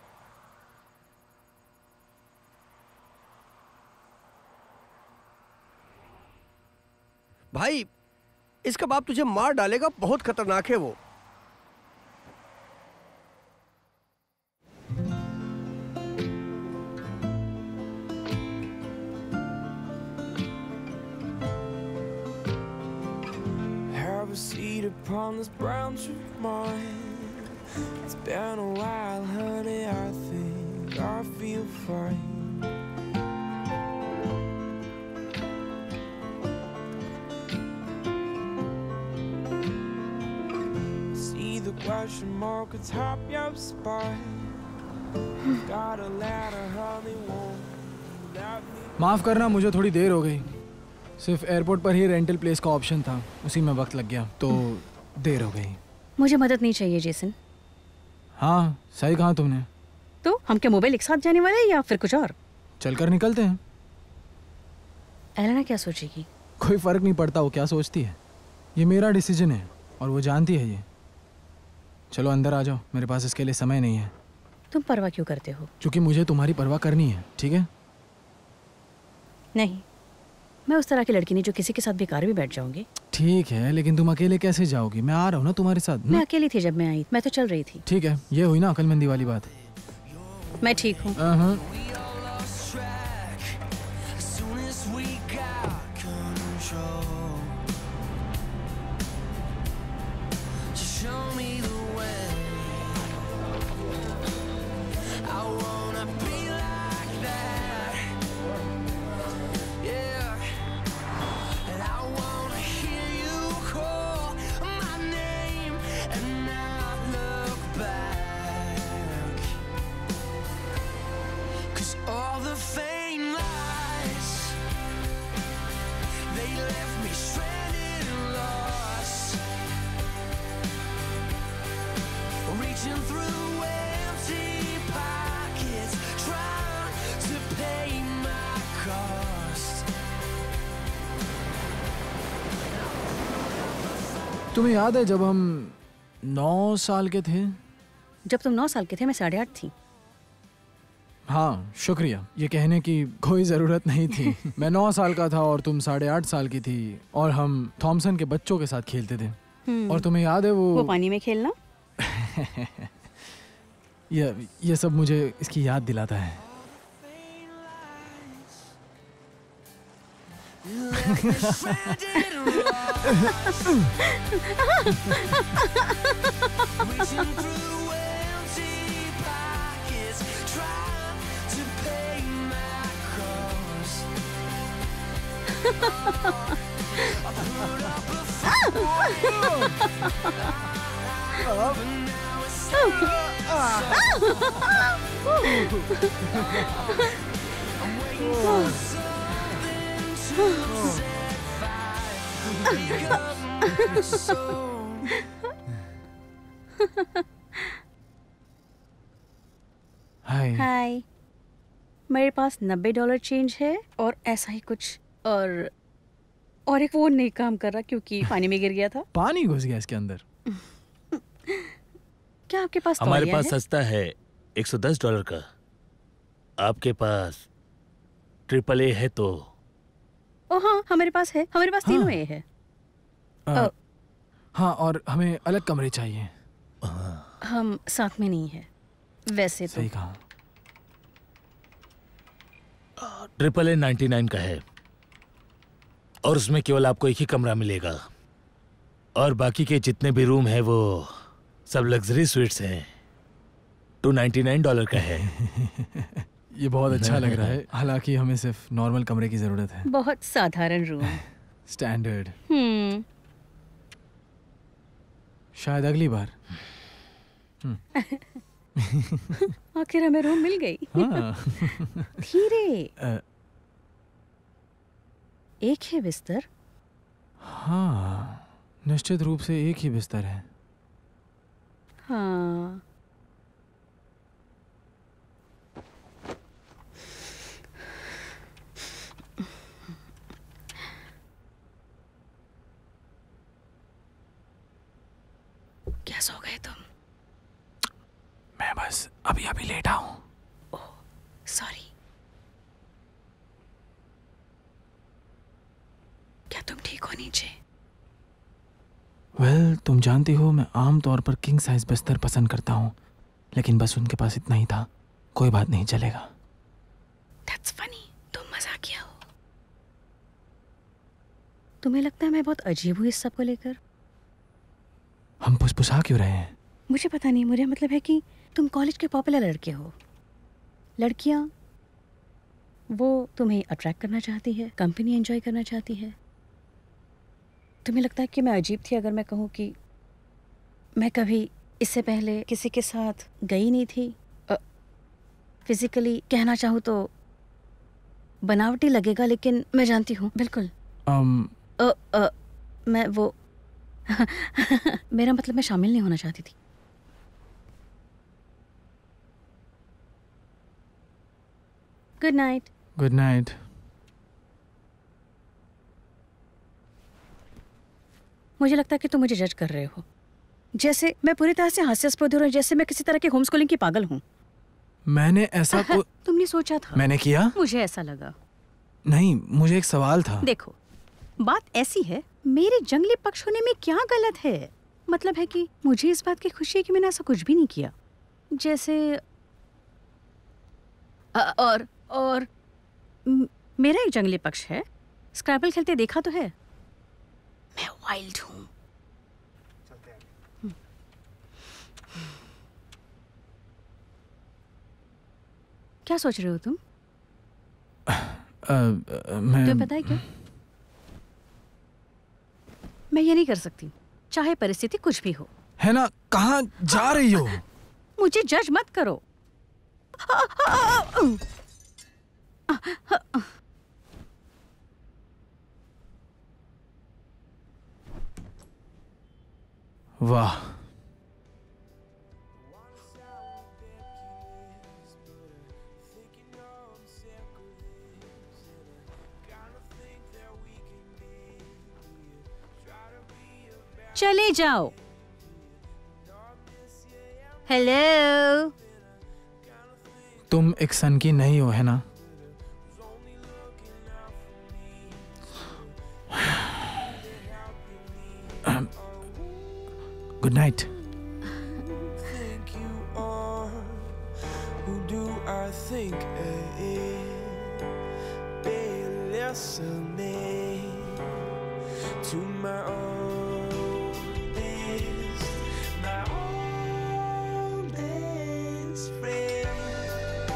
भाई, इसका बाप तुझे मार डालेगा। बहुत खतरनाक है वो।
Have a seat upon this brown tree of mine. It's been a while, honey, I think I feel fine. See the question mark atop your spine. Got a ladder, honey, won't let me.
माफ करना, मुझे थोड़ी देर हो गई। सिर्फ airport पर ही rental place का ऑप्शन था, उसी में वक्त लग गया तो देर हो गई।
मुझे मदद नहीं चाहिए जेसन।
हाँ, सही कहा तुमने।
तो हम क्या मोबाइल एक साथ जाने वाले हैं या फिर कुछ और?
चलकर निकलते हैं।
एलेना क्या सोचेगी?
कोई फर्क नहीं पड़ता वो क्या सोचती है। ये मेरा डिसीजन है और वो जानती है ये। चलो अंदर आ जाओ, मेरे पास इसके लिए समय नहीं है।
तुम परवाह क्यों करते हो?
क्योंकि मुझे तुम्हारी परवाह करनी है, ठीक है?
नहीं, मैं उस तरह की लड़की नहीं जो किसी के साथ बेकार भी बैठ जाऊंगी।
ठीक है, लेकिन तुम अकेले कैसे जाओगी? मैं आ रहा हूँ ना तुम्हारे साथ।
मैं अकेली थी जब मैं आई, मैं तो चल रही थी।
ठीक है, ये हुई ना अक्लमंदी वाली बात।
मैं ठीक हूँ।
As soon as we got control, just show me the way. I wanna be like that, yeah. And I wanna hear you call my name and not look back. 'Cause all the faint lies
तुम्हें याद है जब हम 9 साल के थे?
जब तुम 9 साल के थे मैं 8.5 थी।
हाँ, शुक्रिया। ये कहने की कोई ज़रूरत नहीं थी। मैं 9 साल का था और तुम 8.5 साल की थी और हम थॉमसन के बच्चों के साथ खेलते थे। और तुम्हें याद है
वो पानी में खेलना?
ये सब मुझे इसकी याद दिलाता है।
हाय, मेरे पास $90 चेंज है और ऐसा ही कुछ, और एक फोन नहीं काम कर रहा क्योंकि पानी में गिर गया था।
पानी घुस गया इसके अंदर।
क्या आपके पास
हमारे
तौलिया
पास
है?
सस्ता है $110 का। आपके पास AAA है तो?
ओह हाँ, हमारे पास है। हमारे पास तीनों ए है।
हाँ, और हमें अलग कमरे चाहिए।
हम साथ में नहीं है वैसे तो।
सही कहा।
AAA 99 का है और उसमें केवल आपको एक ही कमरा मिलेगा और बाकी के जितने भी रूम हैं वो सब लग्जरी स्वीट्स हैं। $299 का है।
ये बहुत अच्छा लग रहा है। हालांकि हमें सिर्फ नॉर्मल कमरे की जरूरत है।
बहुत साधारण रूम।
स्टैंडर्ड। शायद अगली बार।
आखिर हमें रूम मिल गई।
हाँ।
धीरे। एक है बिस्तर?
हाँ, निश्चित रूप से एक ही बिस्तर है।
हाँ। क्या सो गए तुम?
मैं बस अभी लेटा हूँ।
Oh, sorry. क्या तुम ठीक हो नीचे?
वेल, तुम जानती हो मैं आमतौर पर किंग साइज बिस्तर पसंद करता हूँ, लेकिन बस उनके पास इतना ही था। कोई बात नहीं, चलेगा।
That's funny, तुम मजाकिया हो। तुम्हें लगता है मैं बहुत अजीब हूँ इस सब को लेकर?
हम फुसफुसा क्यों रहे हैं?
मुझे पता नहीं, मुझे मतलब है कि तुम कॉलेज के पॉपुलर लड़के हो। लड़कियाँ वो तुम्हें अट्रैक्ट करना चाहती है, कंपनी एंजॉय करना चाहती है। तुम्हें लगता है कि मैं अजीब थी अगर मैं कहूँ कि मैं कभी इससे पहले किसी के साथ गई नहीं थी? फिजिकली कहना चाहूँ तो बनावटी लगेगा, लेकिन मैं जानती हूँ बिल्कुल। मैं वो मेरा मतलब मैं शामिल नहीं होना चाहती थी। Good night.
Good night.
मुझे लगता है कि तुम मुझे जज कर रहे हो, जैसे मैं पूरी तरह से हास्यास्पद हूँ, जैसे मैं किसी तरह की होम स्कूलिंग की पागल हूँ।
मैंने ऐसा
तुमने सोचा था?
मैंने किया?
मुझे ऐसा लगा।
नहीं, मुझे एक सवाल था।
देखो, बात ऐसी है, मेरे जंगली पक्ष होने में क्या गलत है? मतलब है कि मुझे इस बात की खुशी है कि मैंने ऐसा कुछ भी नहीं किया। जैसे और मेरा एक जंगली पक्ष है। स्क्रैबल खेलते देखा तो है। मैं वाइल्ड हूँ। क्या सोच रहे हो तुम? तुम्हें पता है क्या, मैं ये नहीं कर सकती, चाहे परिस्थिति कुछ भी हो।
है ना? कहाँ जा रही हो?
मुझे जज मत करो।
वाह,
चले जाओ। हेलो।
तुम एक सन की नहीं हो, है ना? Good night.
Think you are. Who do I think I am? Barely listening to my own best, my own best friend.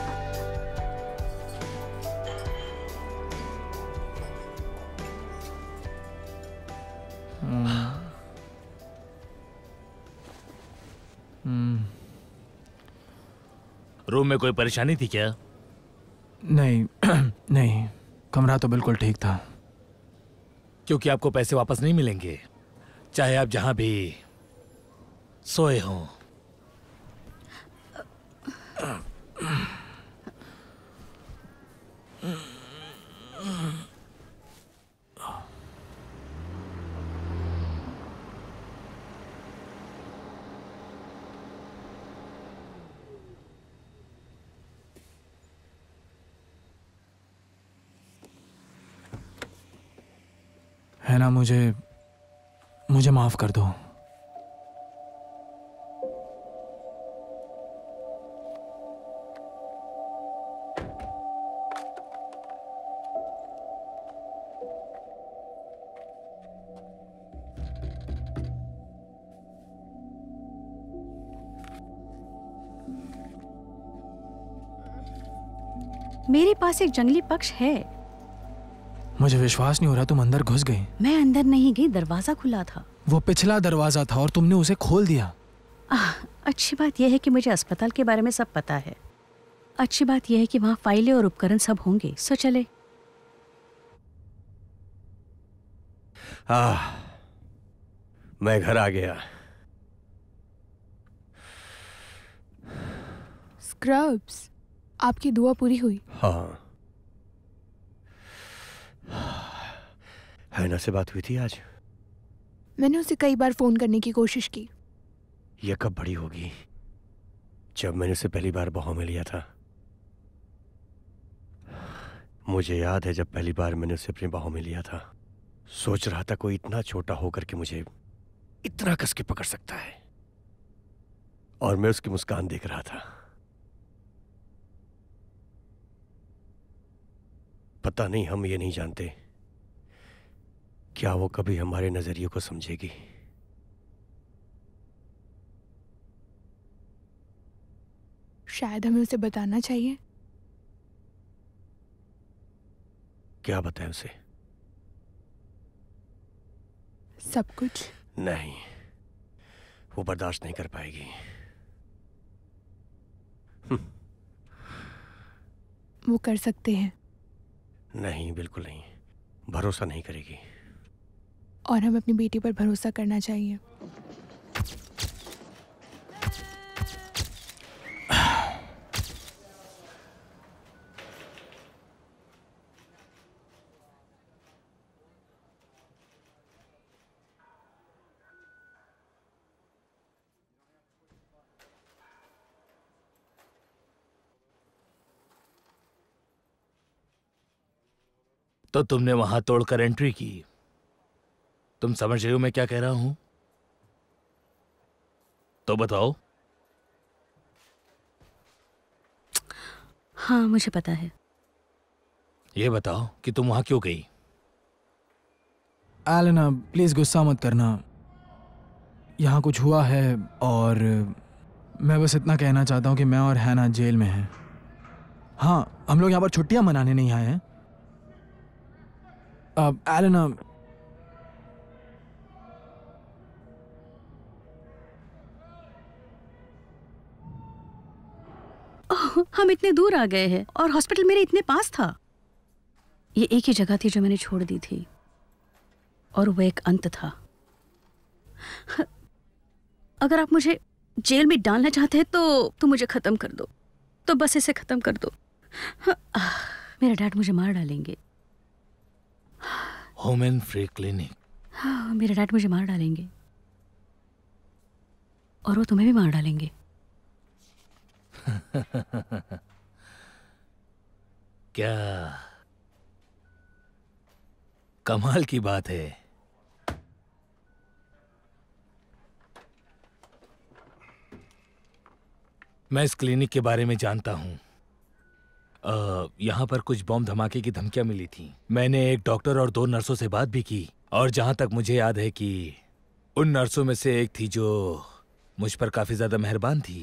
Room में कोई परेशानी थी क्या?
नहीं नहीं, कमरा तो बिल्कुल ठीक था।
क्योंकि आपको पैसे वापस नहीं मिलेंगे, चाहे आप जहां भी सोए हों।
है ना, मुझे माफ कर दो।
मेरे पास एक जंगली पक्ष है।
मुझे विश्वास नहीं हो रहा, तुम अंदर घुस गई।
मैं अंदर नहीं गई, दरवाजा खुला था।
वो पिछला दरवाजा था और तुमने उसे खोल दिया।
अच्छी बात यह है कि मुझे अस्पताल के बारे में सब पता है। अच्छी बात यह है कि वहाँ फाइलें और उपकरण सब होंगे। सो चले।
मैं घर आ गया।
स्क्रब्स, आपकी दुआ पूरी हुई?
हाँ। हैना से बात हुई थी आज?
मैंने उसे कई बार फोन करने की कोशिश की।
यह कब बड़ी होगी? जब मैंने उसे पहली बार बाहों में लिया था। मुझे याद है जब पहली बार मैंने उसे अपनी बाहों में लिया था, सोच रहा था कोई इतना छोटा होकर के मुझे इतना कस के पकड़ सकता है, और मैं उसकी मुस्कान देख रहा था। पता नहीं, हम ये नहीं जानते क्या वो कभी हमारे नजरिए को समझेगी।
शायद हमें उसे बताना चाहिए।
क्या बताएं उसे?
सब कुछ?
नहीं, वो बर्दाश्त नहीं कर पाएगी।
वो कर सकते हैं।
नहीं, बिल्कुल नहीं, भरोसा नहीं करेगी।
और हमें अपनी बेटी पर भरोसा करना चाहिए।
तो तुमने वहां तोड़कर एंट्री की। तुम समझ रहे हो मैं क्या कह रहा हूं? तो बताओ।
हाँ, मुझे पता है।
ये बताओ कि तुम वहां क्यों गई?
एलेना, प्लीज गुस्सा मत करना। यहाँ कुछ हुआ है और मैं बस इतना कहना चाहता हूँ कि मैं और हैना जेल में हैं। हाँ, हम लोग यहाँ पर छुट्टियाँ मनाने नहीं आए हैं। अब एलेना,
हम इतने दूर आ गए हैं और हॉस्पिटल मेरे इतने पास था। ये एक ही जगह थी जो मैंने छोड़ दी थी, और वो एक अंत था। अगर आप मुझे जेल में डालना चाहते हैं तो मुझे खत्म कर दो, तो बस इसे खत्म कर दो। मेरे डैड मुझे मार डालेंगे।
Home and free clinic.
हाँ, मेरे डैड मुझे मार डालेंगे। और वो तुम्हें भी मार डालेंगे।
क्या कमाल की बात है। मैं इस क्लिनिक के बारे में जानता हूं। यहाँ पर कुछ बॉम्ब धमाके की धमकियां मिली थी। मैंने एक डॉक्टर और 2 नर्सों से बात भी की, और जहां तक मुझे याद है कि उन नर्सों में से एक थी जो मुझ पर काफी ज्यादा मेहरबान थी।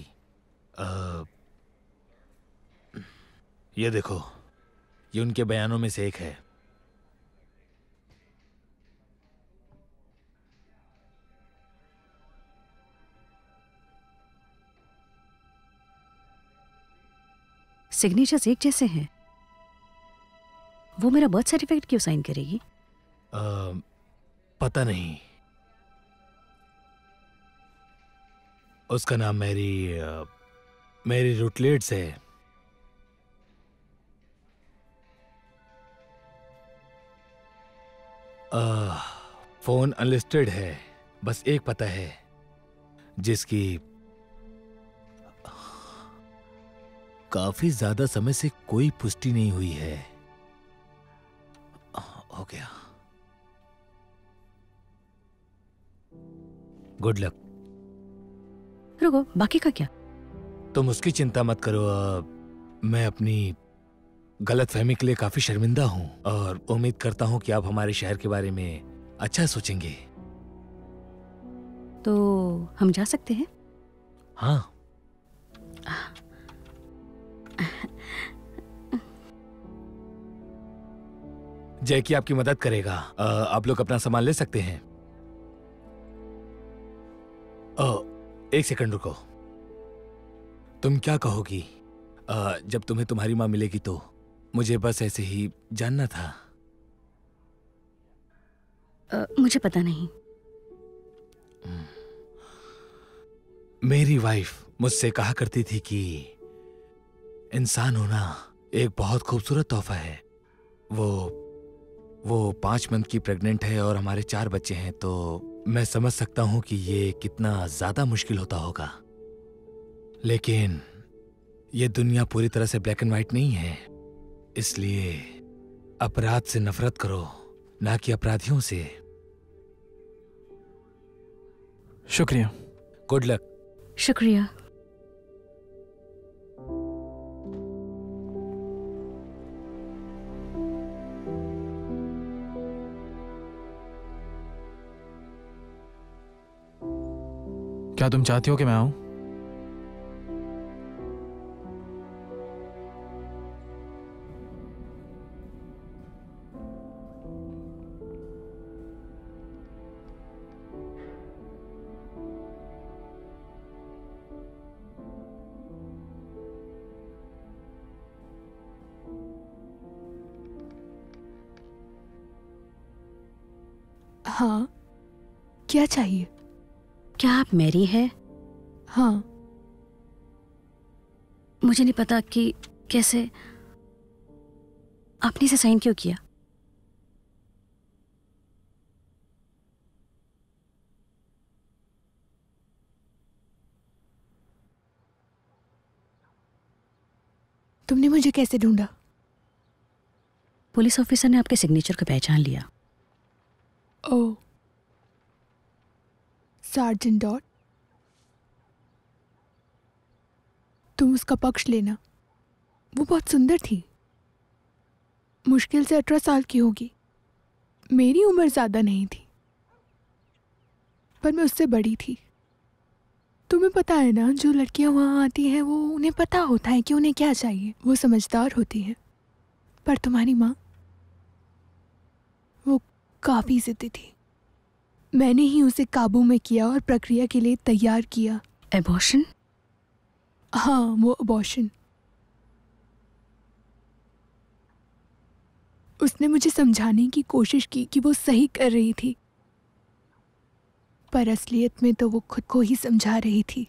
ये देखो, ये उनके बयानों में से एक है।
सिग्नेचर्स एक जैसे हैं। वो मेरा बर्थ सर्टिफिकेट क्यों साइन करेगी?
पता नहीं। उसका नाम मैरी रूटलेट्स है। फोन अनलिस्टेड है। बस एक पता है जिसकी काफी ज्यादा समय से कोई पुष्टि नहीं हुई है। हो गया। Good luck.
रुको, बाकी का क्या?
तुम उसकी चिंता मत करो। मैं अपनी गलतफहमी के लिए काफी शर्मिंदा हूं, और उम्मीद करता हूं कि आप हमारे शहर के बारे में अच्छा सोचेंगे।
तो हम जा सकते हैं?
हाँ। जैकी आपकी मदद करेगा। आप लोग अपना सामान ले सकते हैं। एक सेकंड रुको। तुम क्या कहोगी? जब तुम्हें तुम्हारी माँ मिलेगी तो मुझे बस ऐसे ही जानना था।
मुझे पता नहीं।
मेरी वाइफ मुझसे कहा करती थी कि इंसान होना एक बहुत खूबसूरत तोहफा है। वो 5 मंथ की प्रेग्नेंट है और हमारे 4 बच्चे हैं, तो मैं समझ सकता हूं कि ये कितना ज्यादा मुश्किल होता होगा। लेकिन ये दुनिया पूरी तरह से ब्लैक एंड व्हाइट नहीं है, इसलिए अपराध से नफरत करो, ना कि अपराधियों से।
शुक्रिया।
Good luck.
शुक्रिया।
क्या तुम चाहती हो कि मैं आऊं?
हाँ, क्या चाहिए?
क्या आप मैरी है?
हाँ।
मुझे नहीं पता कि कैसे आपने इसे साइन क्यों किया।
तुमने मुझे कैसे ढूंढा?
पुलिस ऑफिसर ने आपके सिग्नेचर को पहचान लिया।
ओह, सार्जेंट डॉट, तुम उसका पक्ष लेना। वो बहुत सुंदर थी, मुश्किल से 18 साल की होगी। मेरी उम्र ज़्यादा नहीं थी, पर मैं उससे बड़ी थी। तुम्हें पता है ना, जो लड़कियां वहाँ आती हैं वो उन्हें पता होता है कि उन्हें क्या चाहिए। वो समझदार होती हैं। पर तुम्हारी माँ, वो काफ़ी ज़िद्दी थी। मैंने ही उसे काबू में किया और प्रक्रिया के लिए तैयार किया।
एबॉर्शन?
हाँ, वो अबॉर्शन। उसने मुझे समझाने की कोशिश की कि वो सही कर रही थी, पर असलियत में तो वो खुद को ही समझा रही थी।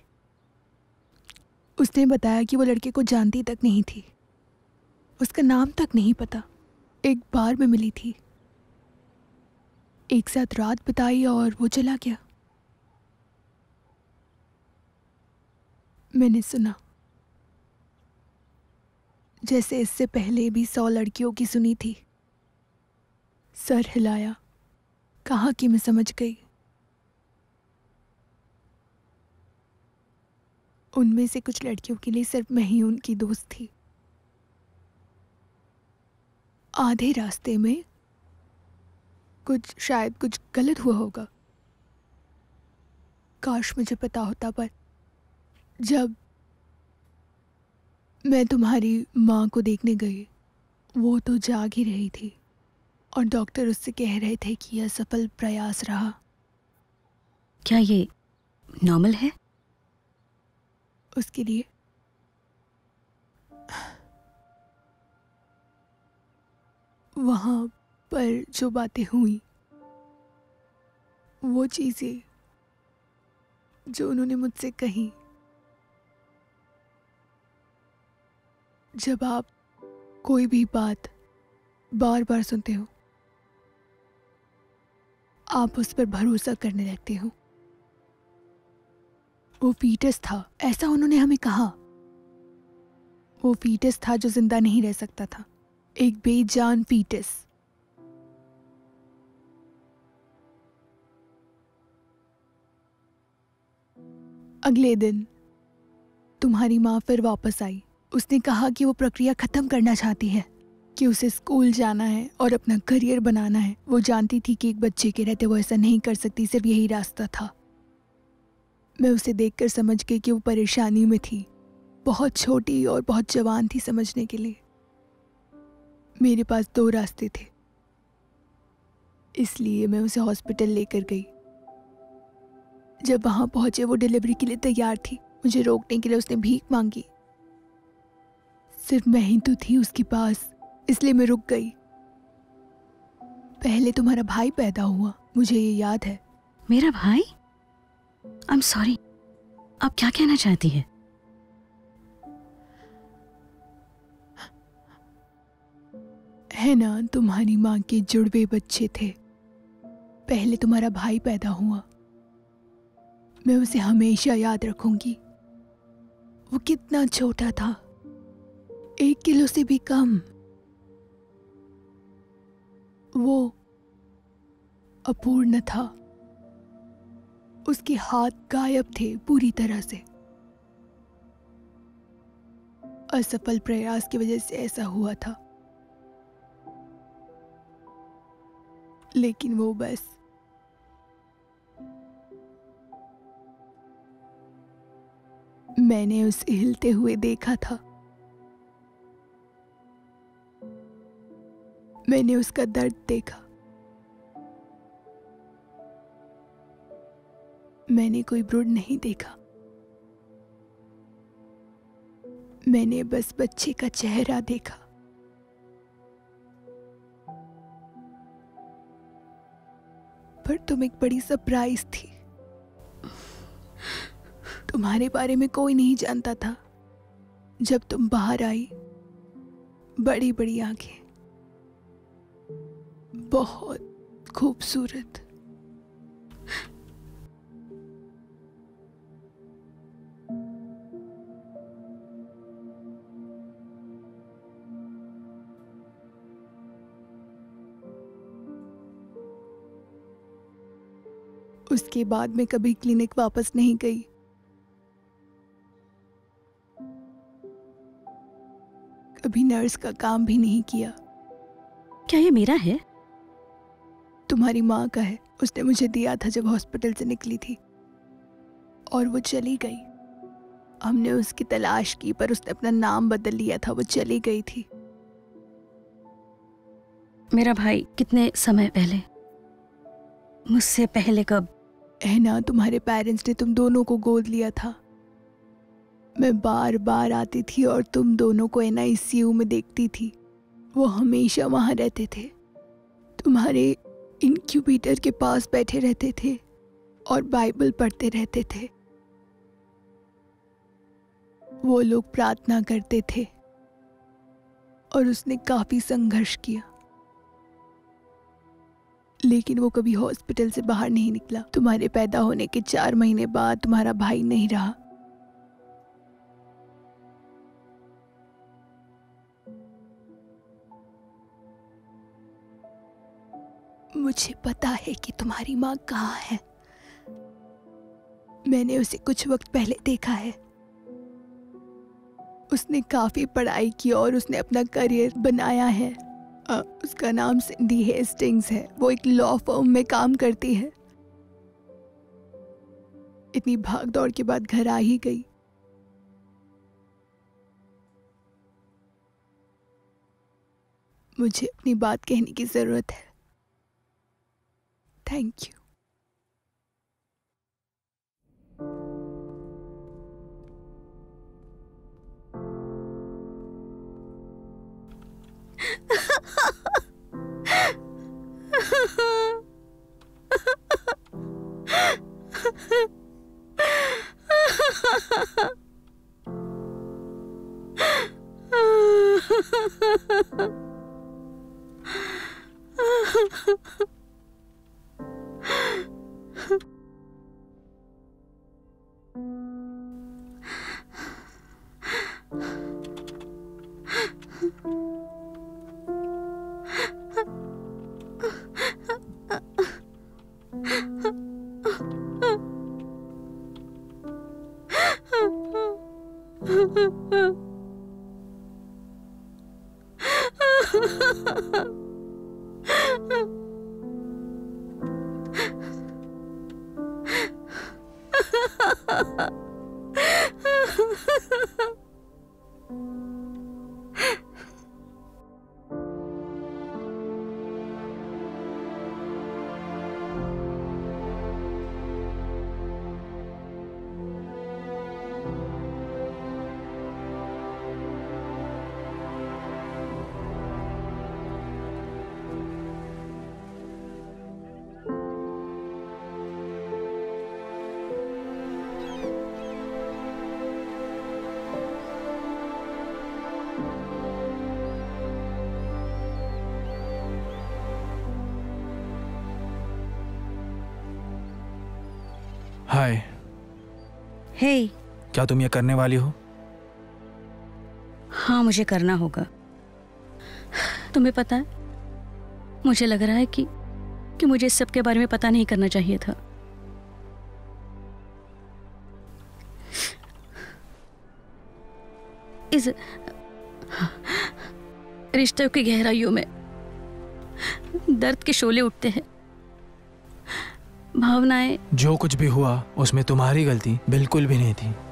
उसने बताया कि वो लड़के को जानती तक नहीं थी, उसका नाम तक नहीं पता। एक बार में मिली थी, एक साथ रात बिताई और वो चला गया। मैंने सुना, जैसे इससे पहले भी 100 लड़कियों की सुनी थी। सर हिलाया, कहा कि मैं समझ गई। उनमें से कुछ लड़कियों के लिए सिर्फ मैं ही उनकी दोस्त थी। आधे रास्ते में शायद कुछ गलत हुआ होगा। काश मुझे पता होता, पर जब मैं तुम्हारी माँ को देखने गई, वो तो जाग ही रही थी और डॉक्टर उससे कह रहे थे कि यह सफल प्रयास रहा।
क्या ये नॉर्मल है?
उसके लिए वहाँ पर जो बातें हुई, वो चीज़ें जो उन्होंने मुझसे कही, जब आप कोई भी बात बार बार सुनते हो, आप उस पर भरोसा करने लगते हो। वो फीटस था, ऐसा उन्होंने हमें कहा। वो फीटस था जो जिंदा नहीं रह सकता था, एक बेजान फीटस। अगले दिन तुम्हारी माँ फिर वापस आई। उसने कहा कि वो प्रक्रिया खत्म करना चाहती है, कि उसे स्कूल जाना है और अपना करियर बनाना है। वो जानती थी कि एक बच्चे के रहते वो ऐसा नहीं कर सकती, सिर्फ यही रास्ता था। मैं उसे देखकर समझ गई कि वो परेशानी में थी, बहुत छोटी और बहुत जवान थी समझने के लिए। मेरे पास 2 रास्ते थे, इसलिए मैं उसे हॉस्पिटल लेकर गई। जब वहां पहुंचे, वो डिलीवरी के लिए तैयार थी। मुझे रोकने के लिए उसने भीख मांगी। सिर्फ मैं ही तो थी उसके पास, इसलिए मैं रुक गई। पहले तुम्हारा भाई पैदा हुआ, मुझे ये याद है।
मेरा भाई? आई एम सॉरी, आप क्या कहना चाहती है?
है ना, तुम्हारी माँ के जुड़वे बच्चे थे। पहले तुम्हारा भाई पैदा हुआ। मैं उसे हमेशा याद रखूंगी। वो कितना छोटा था, 1 किलो से भी कम। वो अपूर्ण था। उसके हाथ गायब थे पूरी तरह से। असफल प्रयास की वजह से ऐसा हुआ था। लेकिन वो बस मैंने उसे हिलते हुए देखा था। मैंने उसका दर्द देखा। मैंने कोई भ्रूण नहीं देखा। मैंने बस बच्चे का चेहरा देखा। पर तुम एक बड़ी सरप्राइज थी। तुम्हारे बारे में कोई नहीं जानता था। जब तुम बाहर आई, बड़ी बड़ी आंखें, बहुत खूबसूरत। उसके बाद मैं कभी क्लिनिक वापस नहीं गई। कभी नर्स का काम भी नहीं किया।
क्या ये मेरा है?
तुम्हारी माँ का है। उसने मुझे दिया था जब हॉस्पिटल से निकली थी, और वो चली गई। हमने उसकी तलाश की, पर उसने अपना नाम बदल लिया था। वो चली गई थी।
मेरा भाई कितने समय पहले? मुझसे पहले कब?
है ना, तुम्हारे पेरेंट्स ने तुम दोनों को गोद लिया था। मैं बार बार आती थी और तुम दोनों को NICU में देखती थी। वो हमेशा वहां रहते थे, तुम्हारे इंक्यूबेटर के पास बैठे रहते थे और बाइबल पढ़ते रहते थे। वो लोग प्रार्थना करते थे और उसने काफी संघर्ष किया, लेकिन वो कभी हॉस्पिटल से बाहर नहीं निकला। तुम्हारे पैदा होने के 4 महीने बाद तुम्हारा भाई नहीं रहा। मुझे पता है कि तुम्हारी माँ कहाँ है। मैंने उसे कुछ वक्त पहले देखा है। उसने काफी पढ़ाई की और उसने अपना करियर बनाया है। उसका नाम सिंडी हेस्टिंग्स है। वो एक लॉ फर्म में काम करती है। इतनी भाग दौड़ के बाद घर आ ही गई। मुझे अपनी बात कहने की जरूरत है। Thank you.
हाय।
हे।
क्या तुम ये करने वाली हो?
हाँ, मुझे करना होगा। तुम्हें पता है, मुझे लग रहा है कि मुझे इस सब के बारे में पता नहीं करना चाहिए था। इस रिश्तों की गहराइयों में दर्द के शोले उठते हैं। भावनाएं।
जो कुछ भी हुआ उसमें तुम्हारी गलती बिल्कुल भी नहीं थी।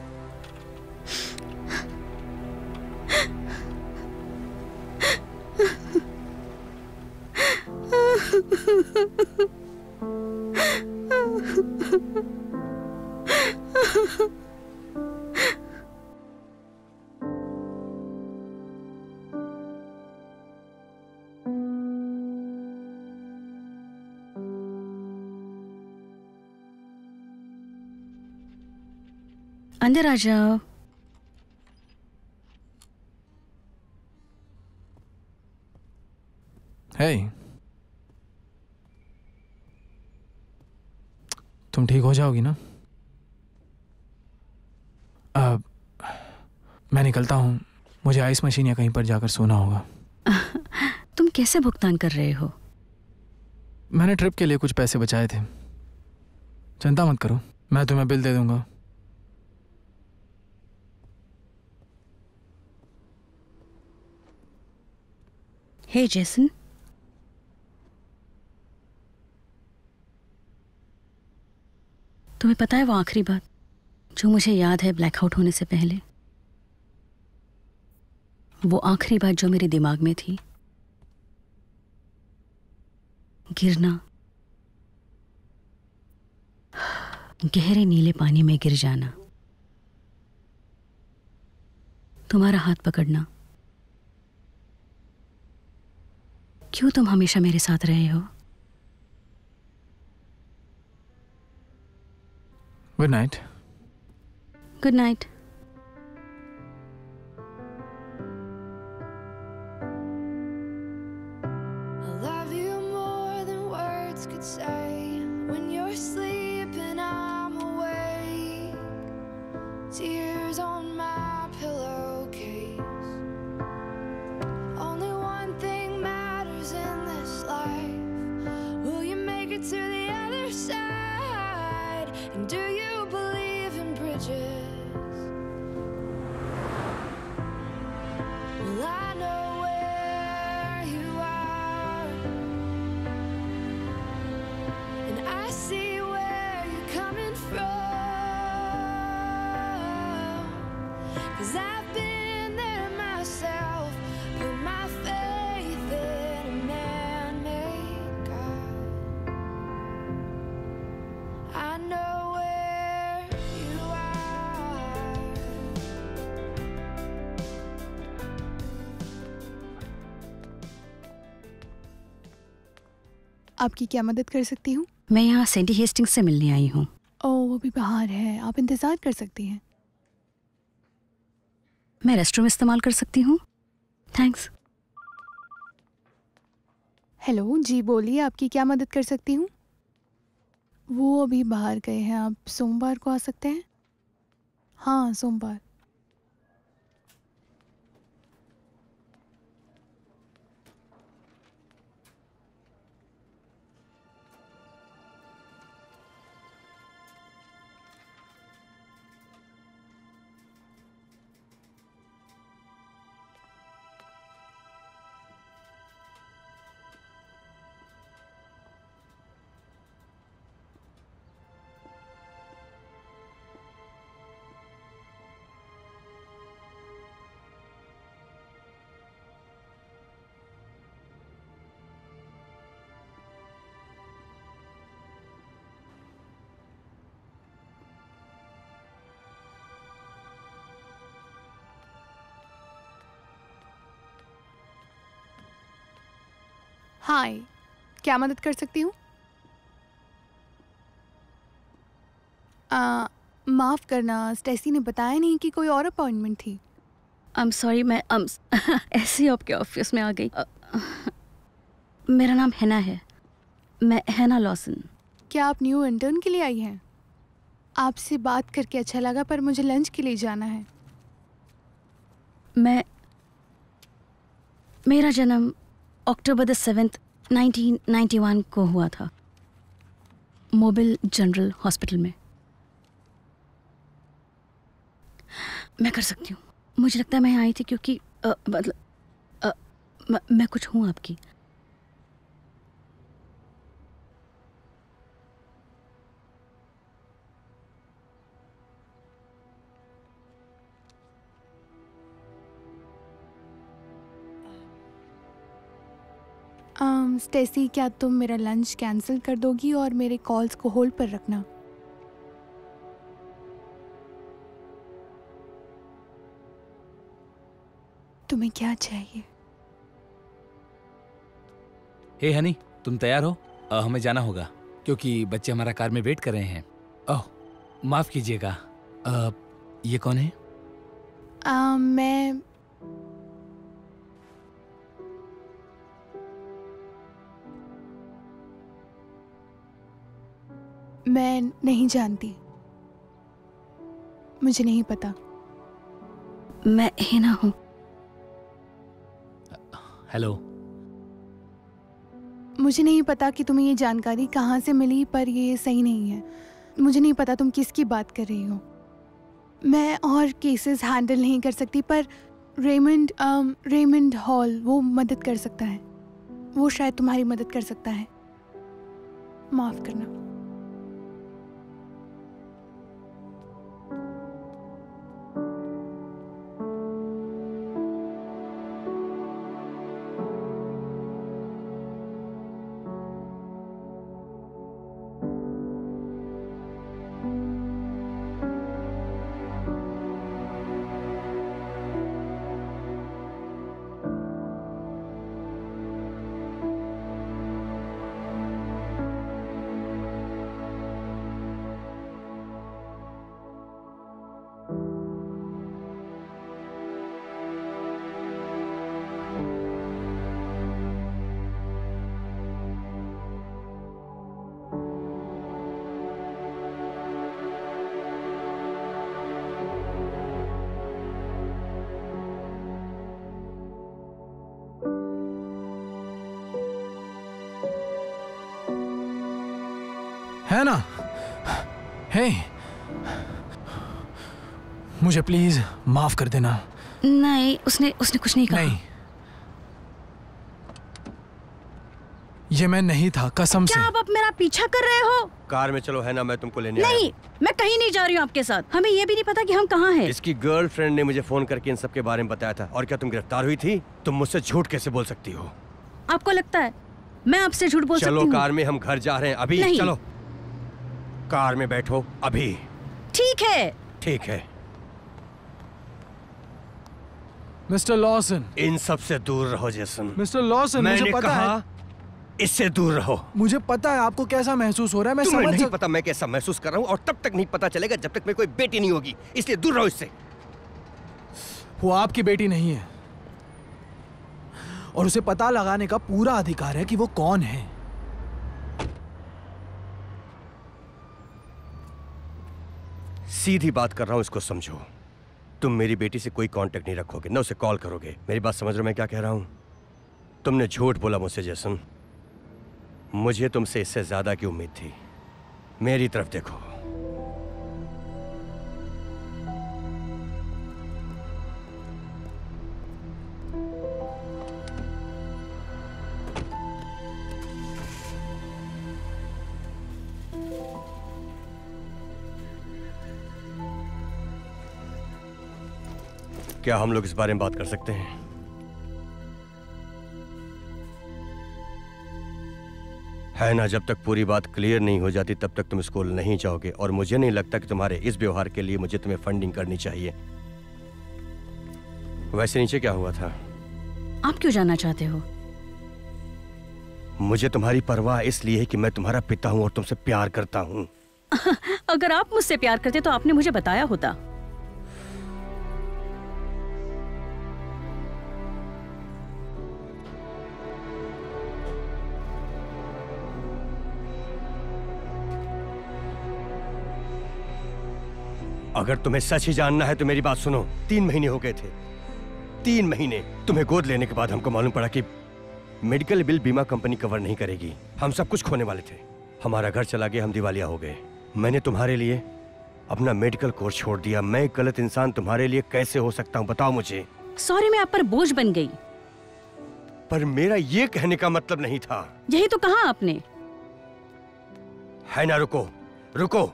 अंदर आ जाओ।
हे, तुम ठीक हो जाओगी ना? अब मैं निकलता हूँ। मुझे आइस मशीन या कहीं पर जाकर सोना होगा।
तुम कैसे भुगतान कर रहे हो?
मैंने ट्रिप के लिए कुछ पैसे बचाए थे। चिंता मत करो, मैं तुम्हें बिल दे दूंगा।
हे जेसन, तुम्हें पता है वो आखिरी बात जो मुझे याद है ब्लैकआउट होने से पहले? वो आखिरी बात जो मेरे दिमाग में थी, गिरना, गहरे नीले पानी में गिर जाना, तुम्हारा हाथ पकड़ना। क्यों तुम हमेशा मेरे साथ रहे हो?
Good night.
Good night.
I love you more than words could say. When you're sleeping, I'm awake. Tears on my pillowcase. Only one thing matters in this life. to the other side? And do you believe in bridges? Well, I know where you are, and I see where you're coming from. 'Cause I've been there myself, put my faith in a man-made God. I know where you are.
आपकी क्या मदद कर सकती हूँ?
मैं यहाँ Sandy Hastings से मिलने आई हूँ।
ओह, वो भी बाहर है, आप इंतज़ार कर सकती हैं।
मैं रेस्टरूम इस्तेमाल कर सकती हूँ? थैंक्स।
हेलो जी, बोलिए, आपकी क्या मदद कर सकती हूँ? वो अभी बाहर गए हैं, आप सोमवार को आ सकते हैं? हाँ, सोमवार। हाय, क्या मदद कर सकती हूँ? माफ़ करना, स्टेसी ने बताया नहीं कि कोई और अपॉइंटमेंट थी।
आई एम सॉरी, मैं ऐसे ही आपके ऑफिस में आ गई। मेरा नाम हैना है, मैं हैना लॉसन।
क्या आप न्यू इंटर्न के लिए आई हैं? आपसे बात करके अच्छा लगा, पर मुझे लंच के लिए जाना है।
मेरा जन्म अक्टूबर 7, 1991 को हुआ था, मोबिल जनरल हॉस्पिटल में। मैं कर सकती हूँ। मुझे लगता है मैं आई थी क्योंकि मैं कुछ हूँ आपकी।
स्टेसी, क्या तुम मेरा लंच कैंसिल कर दोगी और मेरे कॉल्स को होल्ड पर रखना? तुम्हें क्या चाहिए?
हे हनी, तुम तैयार हो? हमें जाना होगा क्योंकि बच्चे हमारा कार में वेट कर रहे हैं। ओह, माफ कीजिएगा। ये कौन है?
मैं नहीं जानती, मुझे नहीं पता।
मैं हैना हूँ।
हेलो।
मुझे नहीं पता कि तुम्हें ये जानकारी कहाँ से मिली, पर ये सही नहीं है। मुझे नहीं पता तुम किसकी बात कर रही हो। मैं और केसेस हैंडल नहीं कर सकती, पर रेमंड हॉल वो मदद कर सकता है। वो शायद तुम्हारी मदद कर सकता है। माफ़ करना।
है ना? हे, मुझे प्लीज माफ कर देना।
नहीं, उसने कुछ नहीं कहा।
नहीं, ये मैं नहीं था, कसम से।
क्या आप अब मेरा पीछा कर रहे हो?
कार में चलो, है ना, मैं तुमको लेने आया
नहीं,
हूँ।
मैं कहीं नहीं जा रही हूँ आपके साथ। हमें ये भी नहीं पता कि हम कहाँ हैं।
इसकी गर्लफ्रेंड ने मुझे फोन करके इन सब के बारे में बताया था। और क्या तुम गिरफ्तार हुई थी? तुम मुझसे झूठ कैसे बोल सकती हो?
आपको लगता है मैं आपसे झूठ बोल सकती हूँ?
चलो कार में, हम घर जा रहे हैं अभी।
नहीं।
चलो कार में बैठो अभी।
ठीक है।
ठीक है।
मिस्टर लॉसन,
इन सब से दूर रहो जेसन।
मिस्टर लॉसन, मुझे
मैंने
पता
कहा
है,
इससे दूर रहो।
मुझे पता है आपको कैसा महसूस हो रहा है। मैं
तुम्हें
समझ
नहीं पता मैं कैसा महसूस कर रहा हूँ, और तब तक नहीं पता चलेगा जब तक मेरी कोई बेटी नहीं होगी। इसलिए दूर रहो इससे।
वो आपकी बेटी नहीं है, और उसे पता लगाने का पूरा अधिकार है कि वो कौन है।
सीधी बात कर रहा हूं, इसको समझो। तुम मेरी बेटी से कोई कांटेक्ट नहीं रखोगे, न उसे कॉल करोगे। मेरी बात समझ रहे हो मैं क्या कह रहा हूं? तुमने झूठ बोला मुझसे जेसन। मुझे तुमसे इससे ज्यादा की उम्मीद थी। मेरी तरफ देखो। क्या हम लोग इस बारे में बात कर सकते हैं? है ना, जब तक पूरी बात क्लियर नहीं हो जाती तब तक तुम स्कूल नहीं जाओगे, और मुझे नहीं लगता कि तुम्हारे इस व्यवहार के लिए मुझे तुम्हें फंडिंग करनी चाहिए। वैसे नीचे क्या हुआ था?
आप क्यों जानना चाहते हो?
मुझे तुम्हारी परवाह इसलिए है कि मैं तुम्हारा पिता हूं और तुमसे प्यार करता हूं।
अगर आप मुझसे प्यार करते तो आपने मुझे बताया होता।
अगर तुम्हें सच ही जानना है तो मेरी बात सुनो। 3 महीने हो गए थे। 3 महीने। तुम्हें गोद लेने के बाद हमको मालूम पड़ा कि मेडिकल बिल बीमा कंपनी कवर नहीं करेगी। हम सब कुछ खोने वाले थे। हमारा घर चला गया, हम दिवालिया हो गए। मैंने तुम्हारे लिए अपना मेडिकल कोर्स छोड़ दिया। मैं एक गलत इंसान तुम्हारे लिए कैसे हो सकता हूँ, बताओ मुझे।
सॉरी, मैं आप पर बोझ बन गई।
पर मेरा ये कहने का मतलब नहीं था।
यही तो कहा आपने।
है ना, रुको रुको।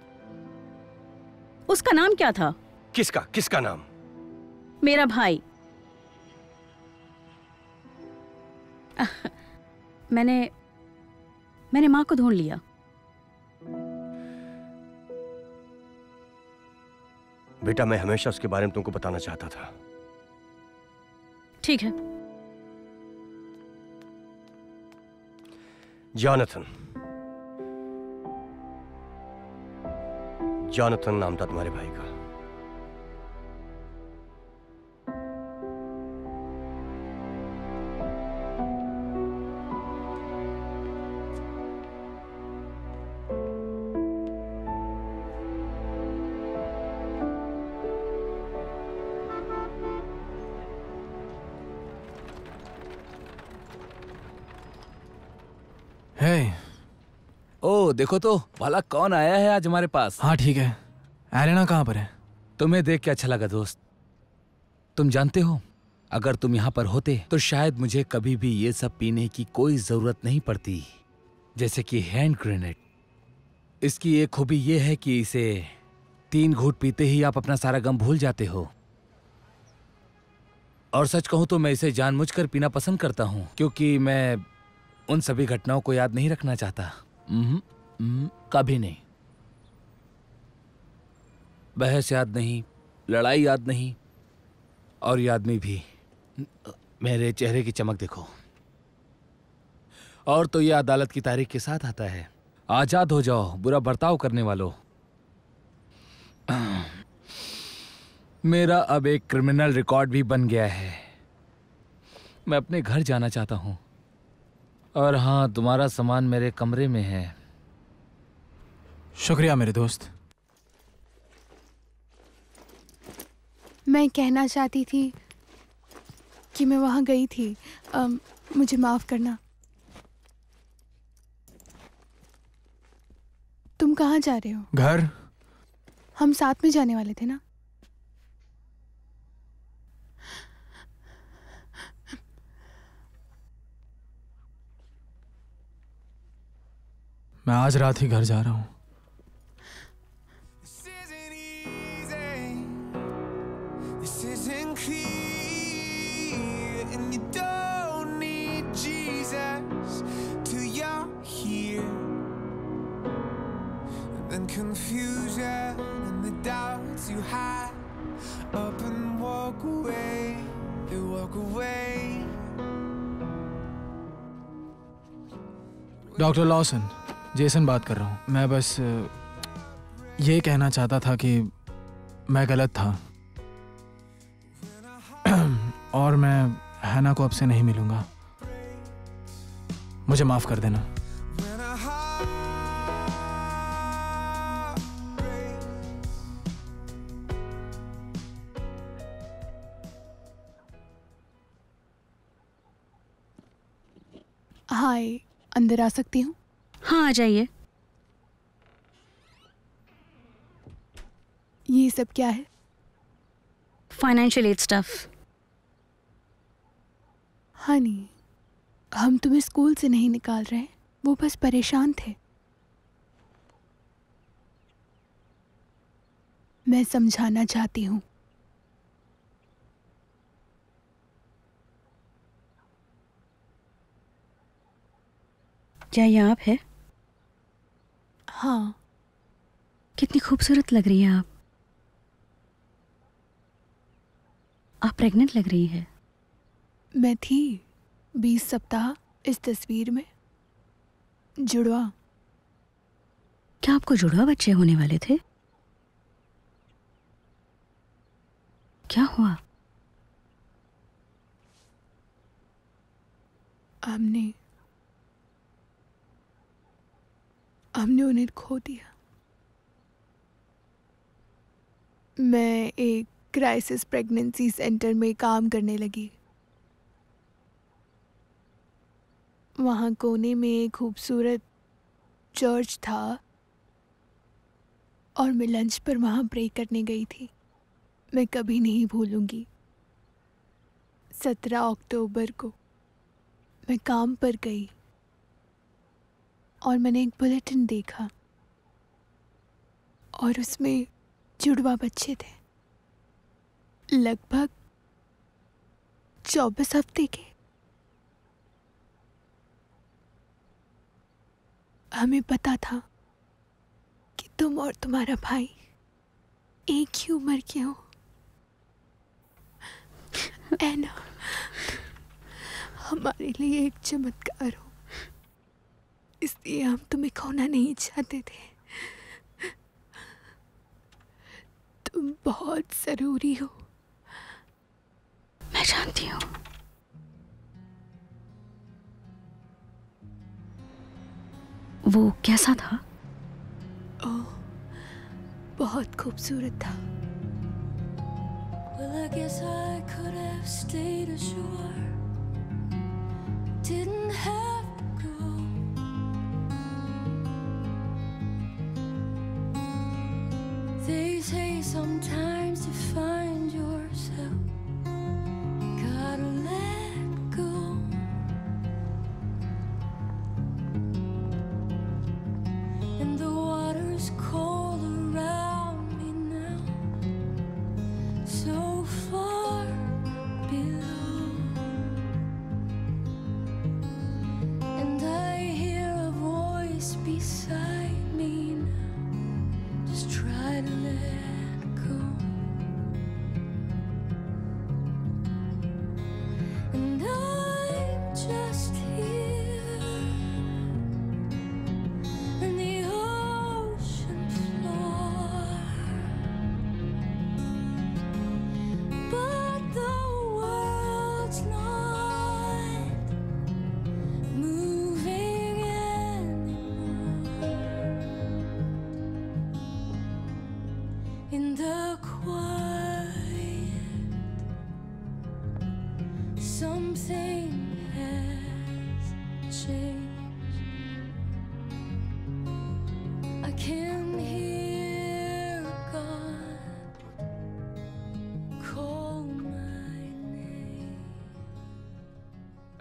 उसका नाम क्या था?
किसका? किसका नाम?
मेरा भाई। मैंने माँ को ढूंढ लिया।
बेटा, मैं हमेशा उसके बारे में तुमको बताना चाहता था।
ठीक है।
जॉनथन। जॉनथन नाम था तुम्हारे भाई का।
हे,
ओ देखो तो भला कौन आया है आज हमारे पास।
हाँ ठीक है। एलेना कहाँ पर है?
तुम्हें देख के अच्छा लगा दोस्त। तुम जानते हो, अगर तुम यहाँ पर होते तो शायद मुझे कभी भी ये सब पीने की कोई जरूरत नहीं पड़ती, जैसे कि हैंड ग्रेनेड। इसकी एक खूबी ये है कि इसे 3 घूंट पीते ही आप अपना सारा गम भूल जाते हो। और सच कहूं तो मैं इसे जानबूझकर पीना पसंद करता हूं, क्योंकि मैं उन सभी घटनाओं को याद नहीं रखना चाहता। कभी नहीं। बहस याद नहीं, लड़ाई याद नहीं, और ये आदमी भी। मेरे चेहरे की चमक देखो। और तो ये अदालत की तारीख के साथ आता है। आजाद हो जाओ बुरा बर्ताव करने वालों। मेरा अब एक क्रिमिनल रिकॉर्ड भी बन गया है। मैं अपने घर जाना चाहता हूं। और हाँ, तुम्हारा सामान मेरे कमरे में है।
शुक्रिया मेरे दोस्त।
मैं कहना चाहती थी कि मैं वहाँ गई थी। मुझे माफ़ करना। कहाँ जा रहे हो?
घर।
हम साथ में जाने वाले थे ना?
मैं आज रात ही घर जा रहा हूँ।
Confusion and the doubts you had up and walk away, you walk away.
Doctor Lawson, Jason बात कर रहा हूँ। मैं बस ये कहना चाहता था कि मैं गलत था और मैं हैना को अब से नहीं मिलूंगा। मुझे माफ कर देना।
हाय, अंदर आ सकती हूँ?
हाँ, आ जाइए।
ये सब क्या है?
Financial aid stuff.
हनी, हम तुम्हें स्कूल से नहीं निकाल रहे, वो बस परेशान थे। मैं समझाना चाहती हूँ।
क्या ये आप है?
हाँ।
कितनी खूबसूरत लग रही है आप। आप प्रेग्नेंट लग रही है।
मैं थी 20 सप्ताह इस तस्वीर में। जुड़वा।
क्या आपको जुड़वा बच्चे होने वाले थे? क्या हुआ?
हमने उन्हें खो दिया। मैं एक क्राइसिस प्रेगनेंसी सेंटर में काम करने लगी। वहाँ कोने में एक खूबसूरत चर्च था और मैं लंच पर वहाँ प्रे करने गई थी। मैं कभी नहीं भूलूंगी। 17 अक्टूबर को मैं काम पर गई और मैंने एक बुलेटिन देखा और उसमें जुड़वा बच्चे थे, लगभग 24 हफ्ते के। हमें पता था कि तुम और तुम्हारा भाई एक ही उम्र के हो। एना, हमारे लिए एक चमत्कार हो, इसलिए हम तुम्हें खोना नहीं चाहते थे। तुम बहुत जरूरी हो।
मैं जानती हूँ। वो कैसा था?
ओह, बहुत खूबसूरत था।
Well, I guess I could have stayed ashore. Didn't have to go. They say sometimes to find yourself, gotta let go. And the water's cold around me now, so far below. And I hear a voice beside me now, just try to let go.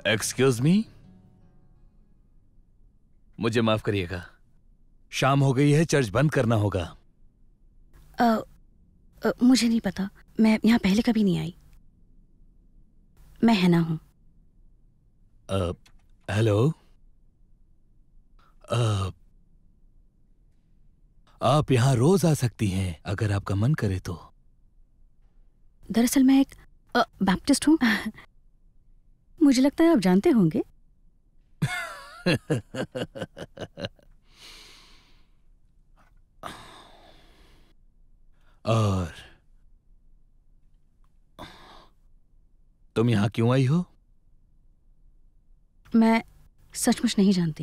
Excuse me, मुझे माफ करिएगा, शाम हो गई है, church बंद करना होगा।
मुझे नहीं पता, मैं यहाँ पहले कभी नहीं आई। मैं हैना हूँ।
हेलो, आप यहाँ रोज आ सकती हैं अगर आपका मन करे तो।
दरअसल मैं एक बैप्टिस्ट हूँ। मुझे लगता है आप जानते होंगे।
और तुम यहाँ क्यों आई हो?
मैं सचमुच नहीं जानती।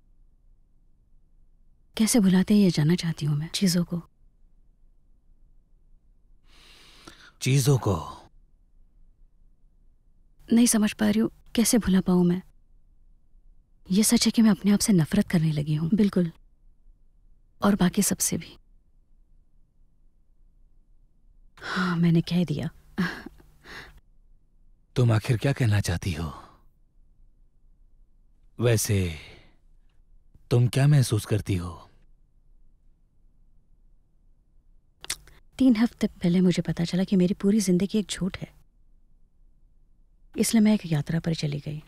कैसे भुलाते हैं ये जानना चाहती हूँ मैं, चीजों को।
चीजों को
नहीं समझ पा रही हूँ कैसे भुला पाऊँ मैं। ये सच है कि मैं अपने आप से नफरत करने लगी हूँ, बिल्कुल, और बाकी सबसे भी। हाँ, मैंने कह दिया।
तुम आखिर क्या कहना चाहती हो? वैसे तुम क्या महसूस करती हो?
3 हफ्ते पहले मुझे पता चला कि मेरी पूरी जिंदगी एक झूठ है, इसलिए मैं एक यात्रा पर चली गई।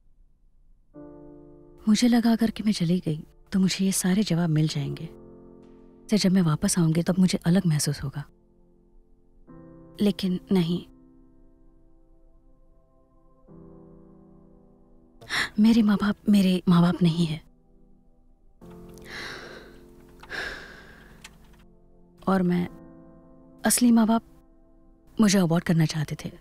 मुझे लगा अगर कि मैं चली गई तो मुझे ये सारे जवाब मिल जाएंगे, तो जब मैं वापस आऊंगी तब मुझे अलग महसूस होगा। लेकिन नहीं, मेरे माँ बाप नहीं है, और मैं असली माँ बाप मुझे अबॉर्ट करना चाहते थे।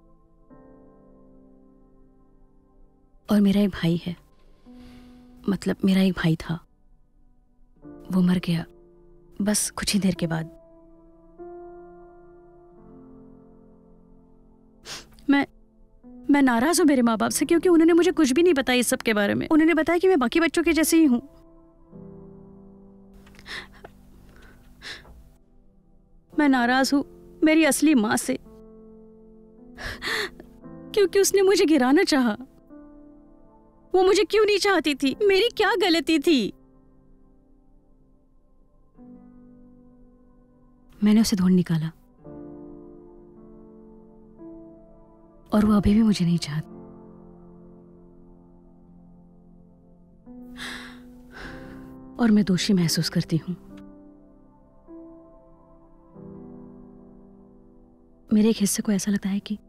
और मेरा एक भाई है, मतलब मेरा एक भाई था, वो मर गया बस कुछ ही देर के बाद। मैं नाराज हूं मेरे माँ बाप से, क्योंकि उन्होंने मुझे कुछ भी नहीं बताया इस सब के बारे में। उन्होंने बताया कि मैं बाकी बच्चों के जैसे ही हूं। मैं नाराज हूं मेरी असली माँ से, क्योंकि उसने मुझे गिराना चाहा। वो मुझे क्यों नहीं चाहती थी? मेरी क्या गलती थी? मैंने उसे ढूंढ निकाला, और वो अभी भी मुझे नहीं चाहती। और मैं दोषी महसूस करती हूं। मेरे एक हिस्से को ऐसा लगता है कि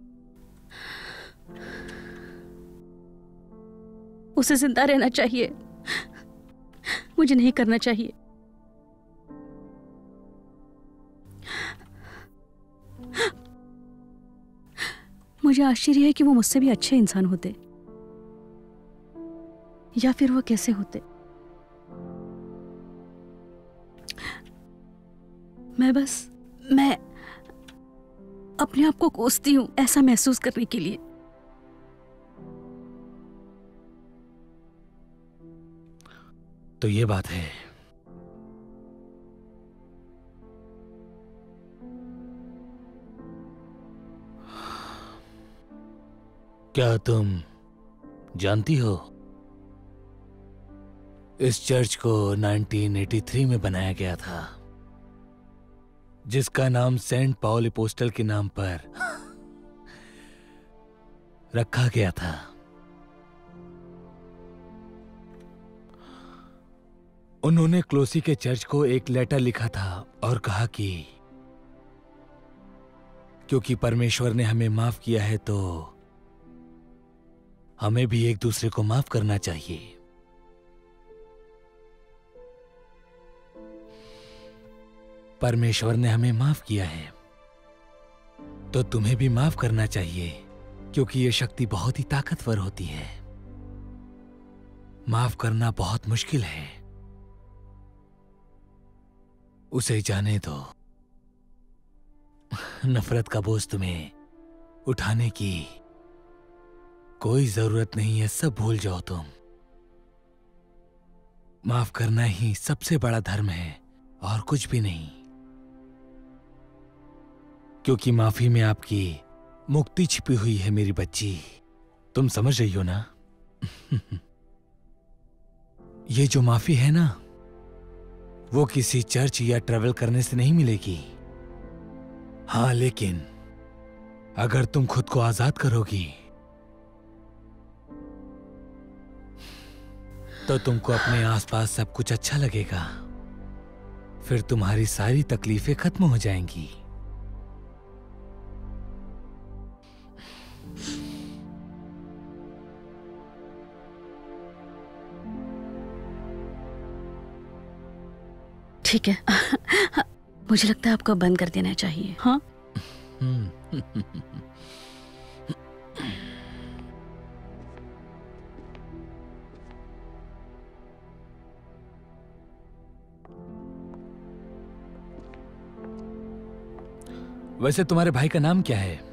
उसे जिंदा रहना चाहिए, मुझे नहीं करना चाहिए। मुझे आश्चर्य है कि वो मुझसे भी अच्छे इंसान होते, या फिर वो कैसे होते। मैं अपने आप को कोसती हूं ऐसा महसूस करने के लिए।
तो ये बात है। क्या तुम जानती हो, इस चर्च को 1983 में बनाया गया था, जिसका नाम सेंट पॉल अपोस्टल के नाम पर रखा गया था। उन्होंने क्लोसी के चर्च को एक लेटर लिखा था और कहा कि क्योंकि परमेश्वर ने हमें माफ किया है तो हमें भी एक दूसरे को माफ करना चाहिए। परमेश्वर ने हमें माफ किया है तो तुम्हें भी माफ करना चाहिए, क्योंकि यह शक्ति बहुत ही ताकतवर होती है। माफ करना बहुत मुश्किल है, उसे जाने दो। नफरत का बोझ तुम्हें उठाने की कोई जरूरत नहीं है, सब भूल जाओ तुम। माफ करना ही सबसे बड़ा धर्म है और कुछ भी नहीं, क्योंकि माफी में आपकी मुक्ति छिपी हुई है मेरी बच्ची।
तुम समझ रही हो ना? ये जो माफी है ना, वो किसी चर्च या ट्रैवल करने से नहीं मिलेगी। हाँ, लेकिन अगर तुम खुद को आजाद करोगी तो तुमको अपने आसपास सब कुछ अच्छा लगेगा। फिर तुम्हारी सारी तकलीफें खत्म हो जाएंगी।
ठीक है। मुझे लगता है आपको बंद कर देना चाहिए। हाँ,
वैसे तुम्हारे भाई का नाम क्या है?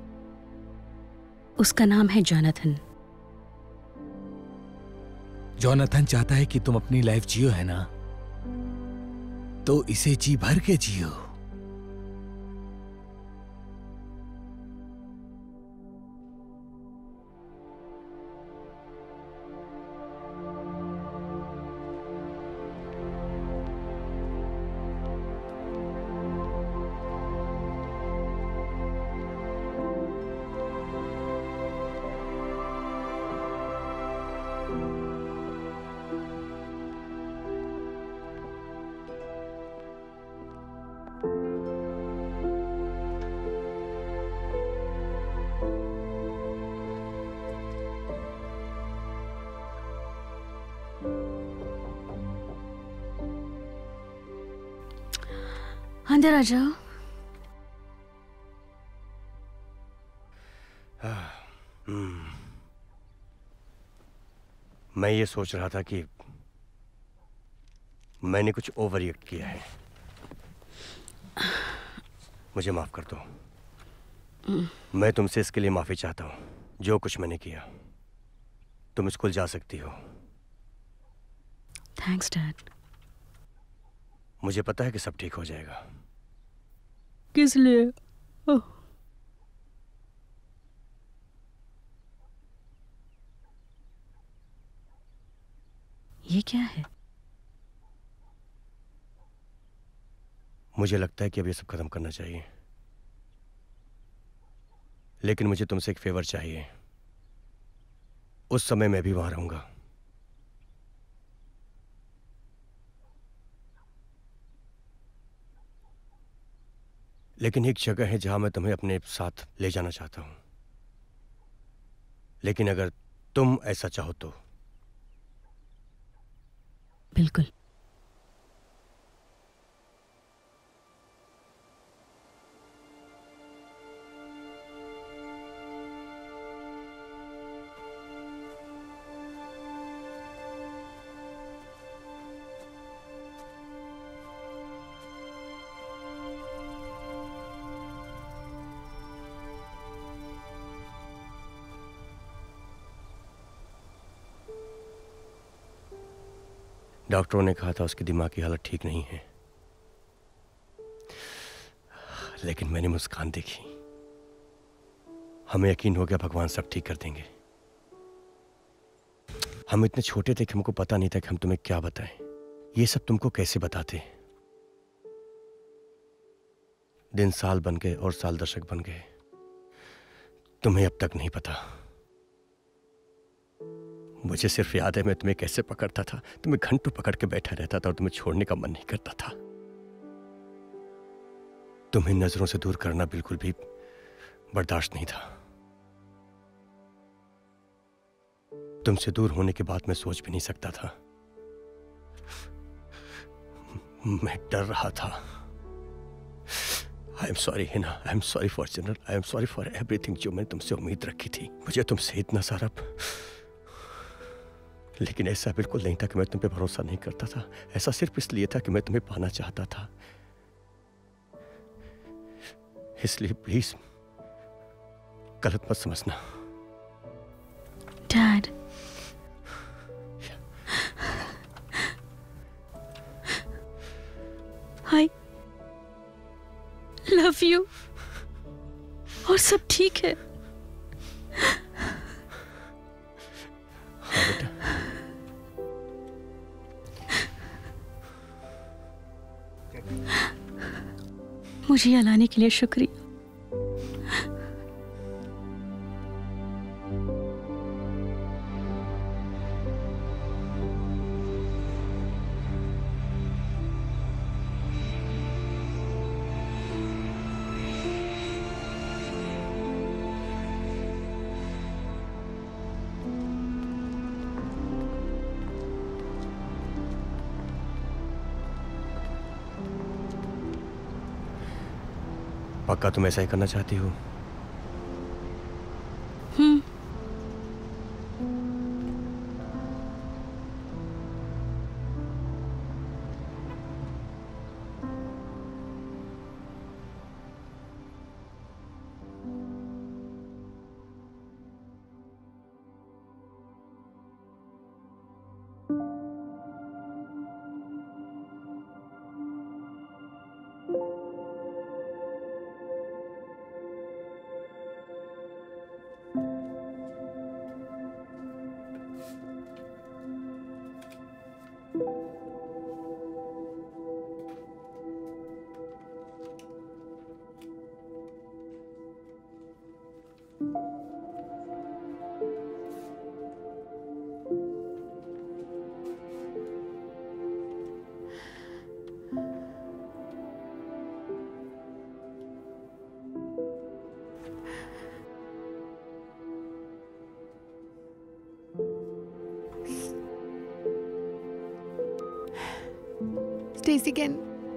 उसका नाम है जोनाथन।
जोनाथन चाहता है कि तुम अपनी लाइफ जियो, है ना? तो इसे जी भर के जियो।
अंदर आ जाओ।
मैं ये सोच रहा था कि मैंने कुछ ओवर रिएक्ट किया है। मुझे माफ कर दो। मैं तुमसे इसके लिए माफी चाहता हूं जो कुछ मैंने किया। तुम स्कूल जा सकती हो।
Thanks dad.
मुझे पता है कि सब ठीक हो जाएगा।
किस लिए? ओह, ये क्या है?
मुझे लगता है कि अब ये सब खत्म करना चाहिए, लेकिन मुझे तुमसे एक फेवर चाहिए। उस समय मैं भी वहां रहूंगा। लेकिन एक जगह है जहां मैं तुम्हें अपने साथ ले जाना चाहता हूं। लेकिन अगर तुम ऐसा चाहो तो।
बिल्कुल।
डॉक्टरों ने कहा था उसकी दिमाग की हालत ठीक नहीं है, लेकिन मैंने मुस्कान देखी। हमें यकीन हो गया भगवान सब ठीक कर देंगे। हम इतने छोटे थे कि हमको पता नहीं था कि हम तुम्हें क्या बताएं। ये सब तुमको कैसे बताते? दिन साल बन गए और साल दशक बन गए। तुम्हें अब तक नहीं पता। मुझे सिर्फ याद है मैं तुम्हें कैसे पकड़ता था। तुम्हें घंटों पकड़ के बैठा रहता था और तुम्हें छोड़ने का मन नहीं करता था। तुम्हें नजरों से दूर करना बिल्कुल भी बर्दाश्त नहीं था। तुमसे दूर होने के बाद मैं सोच भी नहीं सकता था। मैं डर रहा था। I am sorry Hina, I am sorry for general, I am sorry for everything जो मैंने तुमसे उम्मीद रखी थी। मुझे तुमसे इतना सारा, लेकिन ऐसा बिल्कुल नहीं था कि मैं तुम पे भरोसा नहीं करता था। ऐसा सिर्फ इसलिए था कि मैं तुम्हें पाना चाहता था। इसलिए प्लीज गलत मत समझना।
Dad, I love you. और सब ठीक है। मुझे यहाँ लाने के लिए शुक्रिया।
पक्का तुम ऐसा ही करना चाहती हो?
Stacy can.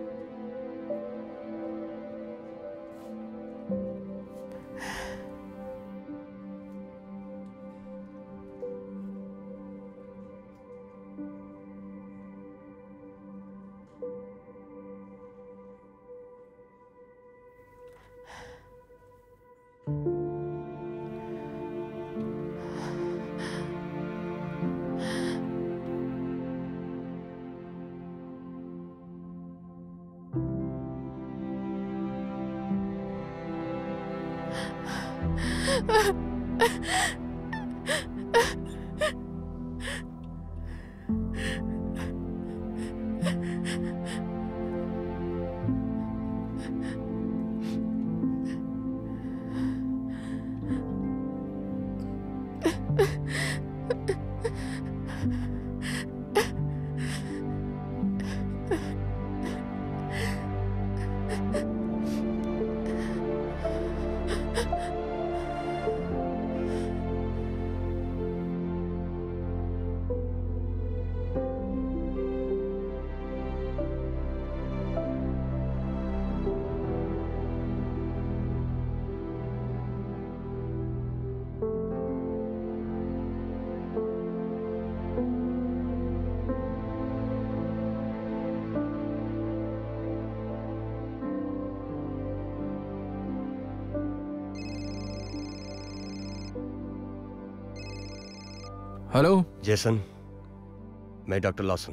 हेलो
जेसन, मैं डॉक्टर लॉसन।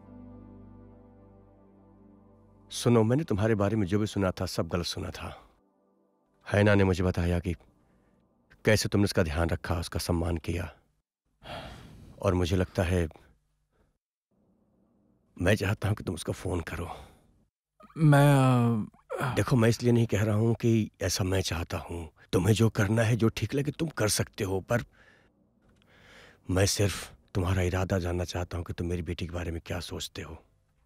सुनो, मैंने तुम्हारे बारे में जो भी सुना था सब गलत सुना था। हैना ने मुझे बताया कि कैसे तुमने उसका ध्यान रखा, उसका सम्मान किया, और मुझे लगता है मैं चाहता हूं कि तुम उसको फोन करो। देखो, मैं इसलिए नहीं कह रहा हूं कि ऐसा मैं चाहता हूं। तुम्हें जो करना है, जो ठीक लगे तुम कर सकते हो, पर मैं सिर्फ तुम्हारा इरादा जानना चाहता हूं कि तुम मेरी बेटी के बारे में क्या सोचते हो।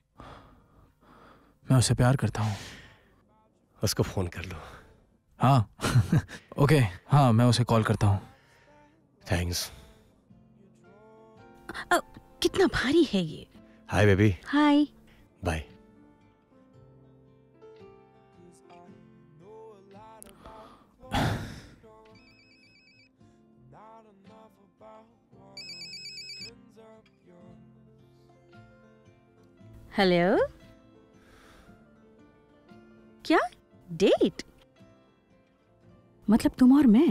मैं उसे प्यार करता हूँ।
उसको फोन कर लो।
हाँ ओके, हाँ मैं उसे कॉल करता हूँ।
थैंक्स।
कितना भारी है ये।
Hi baby.
Hi.
Bye.
Hello, क्या डेट? मतलब तुम और मैं?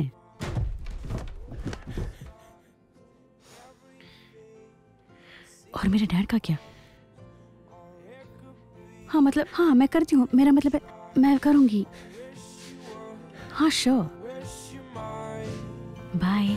और मेरे डैड का क्या? हाँ मतलब, हाँ मैं करती हूँ, मेरा मतलब है मैं करूँगी। हाँ श्योर, बाय।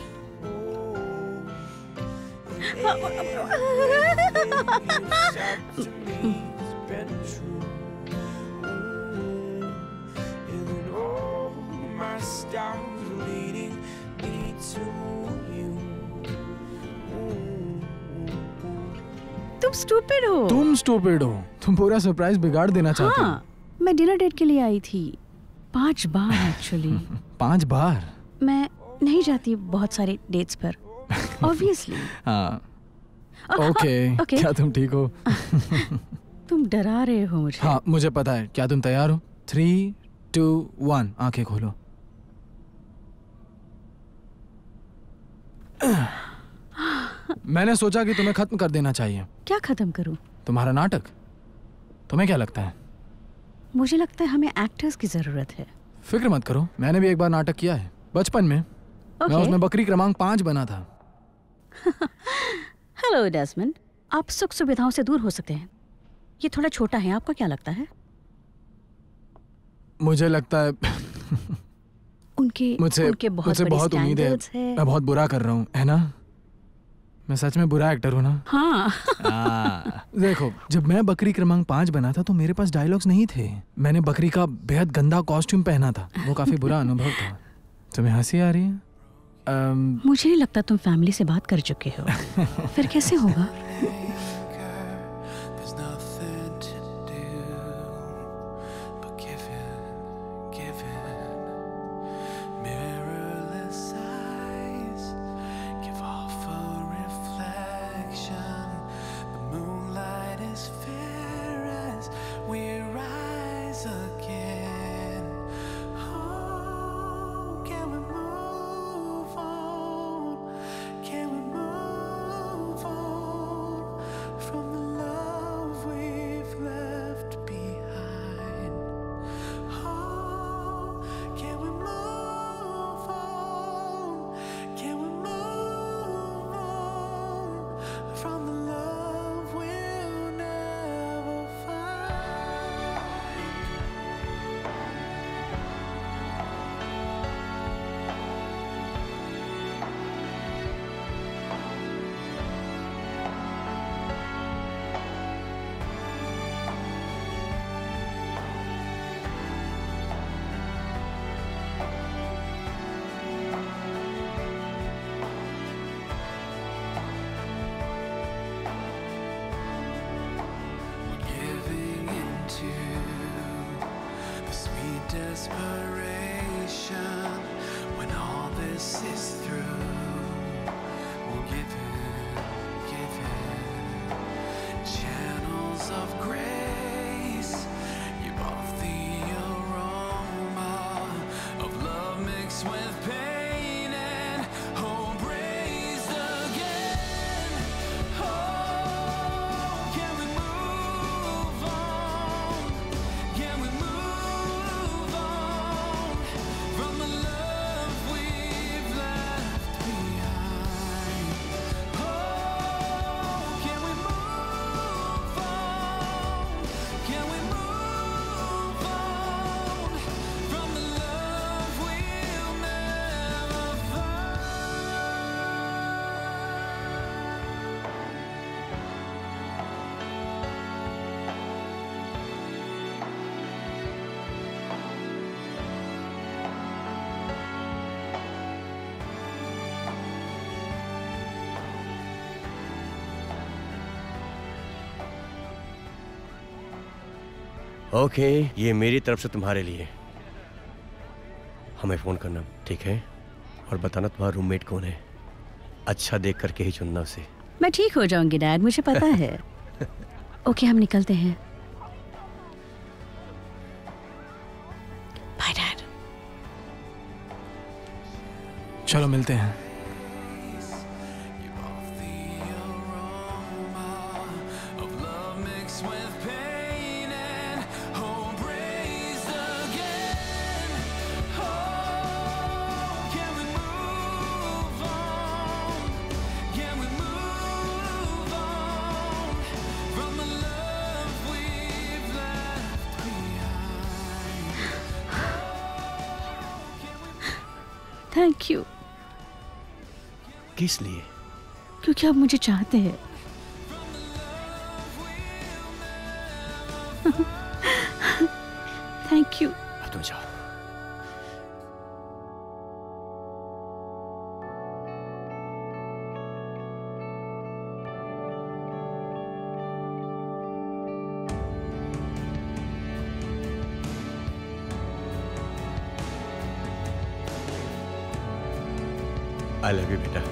तुम स्टूपिड हो।
तुम स्टूपिड हो। तुम पूरा सरप्राइज बिगाड़ देना चाहती हो।
हाँ, मैं डिनर डेट के लिए आई थी 5 बार एक्चुअली।
5 बार?
मैं नहीं जाती बहुत सारे डेट्स पर ऑब्वियसली।
हाँ ओके। क्या तुम ठीक हो?
तुम डरा रहे हो मुझे।
हाँ मुझे पता है। क्या तुम तैयार हो? 3, 2, 1 आंखें खोलो। मैंने सोचा कि तुम्हें खत्म कर देना चाहिए।
क्या खत्म करूं?
तुम्हारा नाटक। तुम्हें क्या लगता है?
मुझे लगता है हमें एक्टर्स की जरूरत है।
फिक्र मत करो, मैंने भी एक बार नाटक किया है बचपन में। मैं उसमें बकरी क्रमांक 5 बना था।
हेलो डेस्मंड, आप सुख सुविधाओं से दूर हो सकते हैं। ये थोड़ा छोटा है, आपको क्या लगता है?
मुझे लगता है
उनके
मुझसे बहुत उम्मीद है। मैं बहुत बुरा कर रहा हूँ, है ना? मैं सच में बुरा एक्टर हूँ ना?
हाँ।
देखो, जब मैं बकरी क्रमांक 5 बना था तो मेरे पास डायलॉग्स नहीं थे। मैंने बकरी का बेहद गंदा कॉस्ट्यूम पहना था। वो काफी बुरा अनुभव था। तुम्हें हंसी आ रही है?
मुझे नहीं लगता तुम फैमिली से बात कर चुके हो। फिर कैसे होगा?
ओके, ये मेरी तरफ से तुम्हारे लिए। हमें फोन करना, ठीक है? और बताना तुम्हारा रूममेट कौन है। अच्छा देख करके ही चुनना उसे।
मैं ठीक हो जाऊंगी डैड, मुझे पता है। ओके, हम निकलते हैं। Bye dad.
चलो मिलते हैं।
Thank you.
किस लिए?
क्योंकि आप मुझे चाहते हैं। Thank you.
तुम जाओ। आई लव यू बेटा।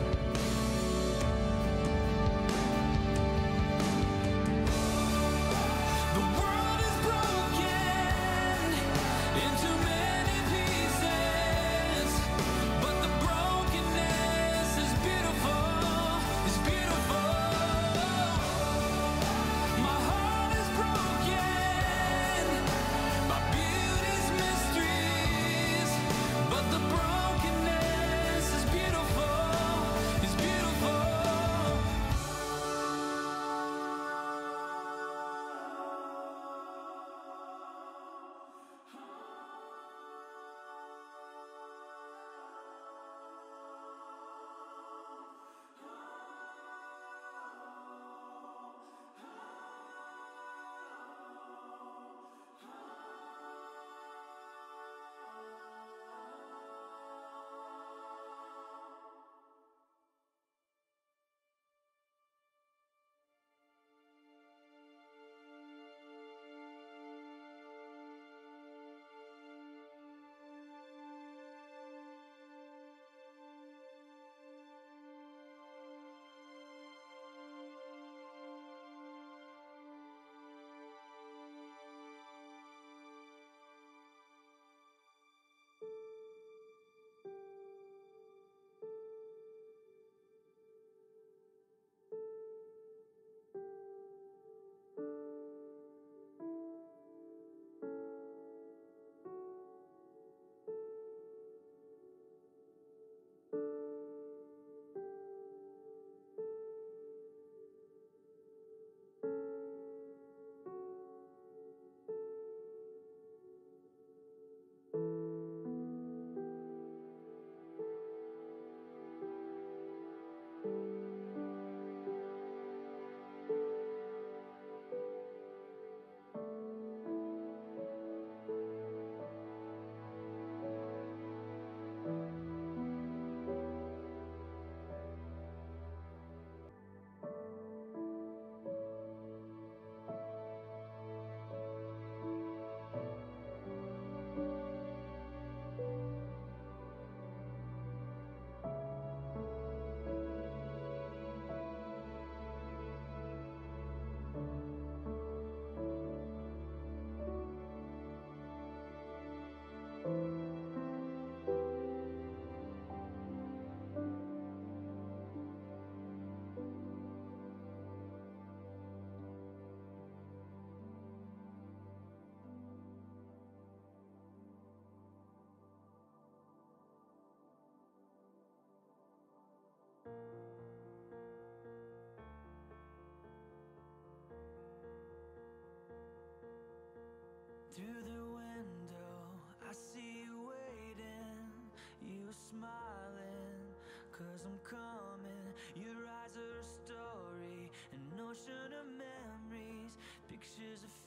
Through the window, I see you waiting, you smiling, 'cause I'm coming. Your eyes are a story, an ocean of memories, pictures of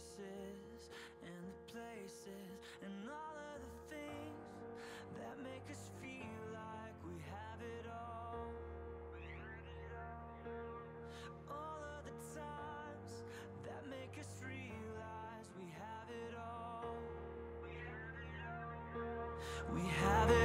faces, and the places, and all of the things that make us feel like we have it all. All of the times that make us realize we have it all. We have it